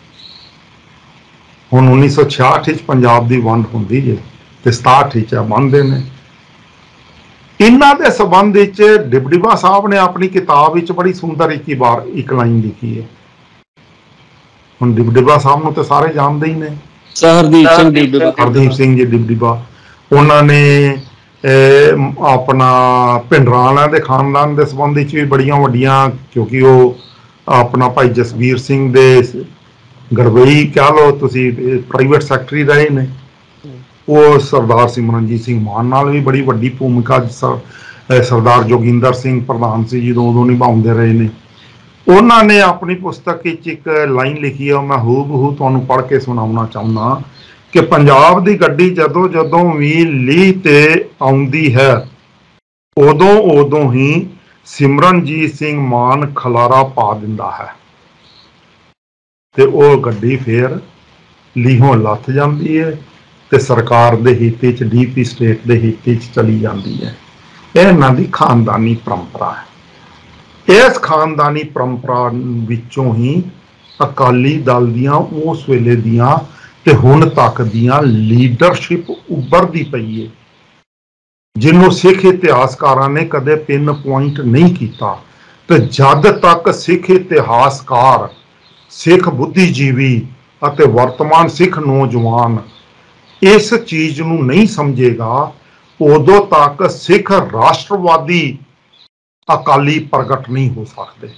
ਹੁਣ ਉੱਨੀ ਸੌ ਛਿਆਹਠ ਵਿੱਚ ਪੰਜਾਬ ਦੀ ਵੰਡ ਹੁੰਦੀ ਜੇ ਤੇ ਸਤਾਹਠ ਵਿੱਚ ਬਣਦੇ ਨੇ। ਇਹਨਾਂ ਦੇ ਸੰਬੰਧ ਵਿੱਚ ਡਿਬਡੀਬਾ ਸਾਹਿਬ ਨੇ ਆਪਣੀ ਕਿਤਾਬ ਵਿੱਚ ਬੜੀ ਸੁੰਦਰ ਇੱਕ ਵਾਰ ਇੱਕ ਲਾਈਨ ਲਿਖੀ ਹੈ। ਹੁਣ ਡਿਬਡੀਬਾ ਸਾਹਿਬ ਨੂੰ ਤਾਂ ਸਾਰੇ ਜਾਣਦੇ ਹੀ ਨੇ,
ਹਰਦੀਪ ਸਿੰਘ ਡਿਬਡੀਬਾ,
ਹਰਦੀਪ ਸਿੰਘ ਜੀ ਡਿਬਡੀਬਾ। ਉਹਨਾਂ ਨੇ ਆਪਣਾ ਭਿੰਡਰਾਂ ਦੇ ਖਾਨਦਾਨ ਦੇ ਸੰਬੰਧ ਵਿੱਚ ਵੀ ਬੜੀਆਂ ਵੱਡੀਆਂ, ਕਿਉਂਕਿ ਉਹ ਆਪਣਾ ਭਾਈ ਜਸਵੀਰ ਸਿੰਘ ਦੇ ਗੜਬਈ ਕਹਿ ਲਓ ਤੁਸੀਂ, ਪ੍ਰਾਈਵੇਟ ਸੈਕਟਰੀ ਰਹੇ ਨੇ। ਉਹ ਸਰਦਾਰ ਸਿਮਰਨਜੀਤ ਸਿੰਘ ਮਾਨ ਨਾਲ ਵੀ ਬੜੀ ਵੱਡੀ ਭੂਮਿਕਾ ਸਰਦਾਰ ਜੋਗਿੰਦਰ ਸਿੰਘ ਪ੍ਰਧਾਨ ਸੀ ਜਦੋਂ ਉਦੋਂ ਨਿਭਾਉਂਦੇ ਰਹੇ ਨੇ। ਉਹਨਾਂ ਨੇ ਆਪਣੀ ਪੁਸਤਕ ਵਿੱਚ ਇੱਕ ਲਾਈਨ ਲਿਖੀ ਹੈ, ਮੈਂ ਹੂ ਬਹੂ ਤੁਹਾਨੂੰ ਪੜ੍ਹ ਕੇ ਸੁਣਾਉਣਾ ਚਾਹੁੰਦਾ ਕਿ ਪੰਜਾਬ ਦੀ ਗੱਡੀ ਜਦੋਂ ਜਦੋਂ ਵੀ ਲੀਹ ਤੇ ਆਉਂਦੀ ਹੈ ਉਦੋਂ ਉਦੋਂ ਹੀ ਸਿਮਰਨਜੀਤ ਸਿੰਘ ਮਾਨ ਖਲਾਰਾ ਪਾ ਦਿੰਦਾ ਹੈ, ਤੇ ਉਹ ਗੱਡੀ ਫਿਰ ਲੀਹੋਂ ਲੱਥ ਜਾਂਦੀ ਹੈ ਤੇ ਸਰਕਾਰ ਦੇ ਹਿੱਤ 'ਚ, ਡੀਪੀ ਸਟੇਟ ਦੇ ਹਿੱਤ 'ਚ ਚਲੀ ਜਾਂਦੀ ਹੈ। ਇਹ ਇਹਨਾਂ ਦੀ ਖਾਨਦਾਨੀ ਪਰੰਪਰਾ ਹੈ। ਇਸ ਖਾਨਦਾਨੀ ਪਰੰਪਰਾ ਵਿੱਚੋਂ ਹੀ ਅਕਾਲੀ ਦਲ ਦੀਆਂ ਉਸ ਵੇਲੇ ਦੀਆਂ ਤੇ ਹੁਣ ਤੱਕ ਦੀਆਂ ਲੀਡਰਸ਼ਿਪ ਉੱਭਰਦੀ ਪਈ ਹੈ, ਜਿਹਨੂੰ ਸਿੱਖ ਇਤਿਹਾਸਕਾਰਾਂ ਨੇ ਕਦੇ ਪਿੰਨ ਪੁਆਇੰਟ ਨਹੀਂ ਕੀਤਾ। ਤੇ ਜਦ ਤੱਕ ਸਿੱਖ ਇਤਿਹਾਸਕਾਰ, ਸਿੱਖ ਬੁੱਧੀਜੀਵੀ ਅਤੇ ਵਰਤਮਾਨ ਸਿੱਖ ਨੌਜਵਾਨ ਇਸ ਚੀਜ਼ ਨੂੰ ਨਹੀਂ ਸਮਝੇਗਾ, ਉਦੋਂ ਤੱਕ ਸਿੱਖ ਰਾਸ਼ਟਰਵਾਦੀ ਅਕਾਲੀ ਪ੍ਰਗਟ ਨਹੀਂ ਹੋ ਸਕਦੇ।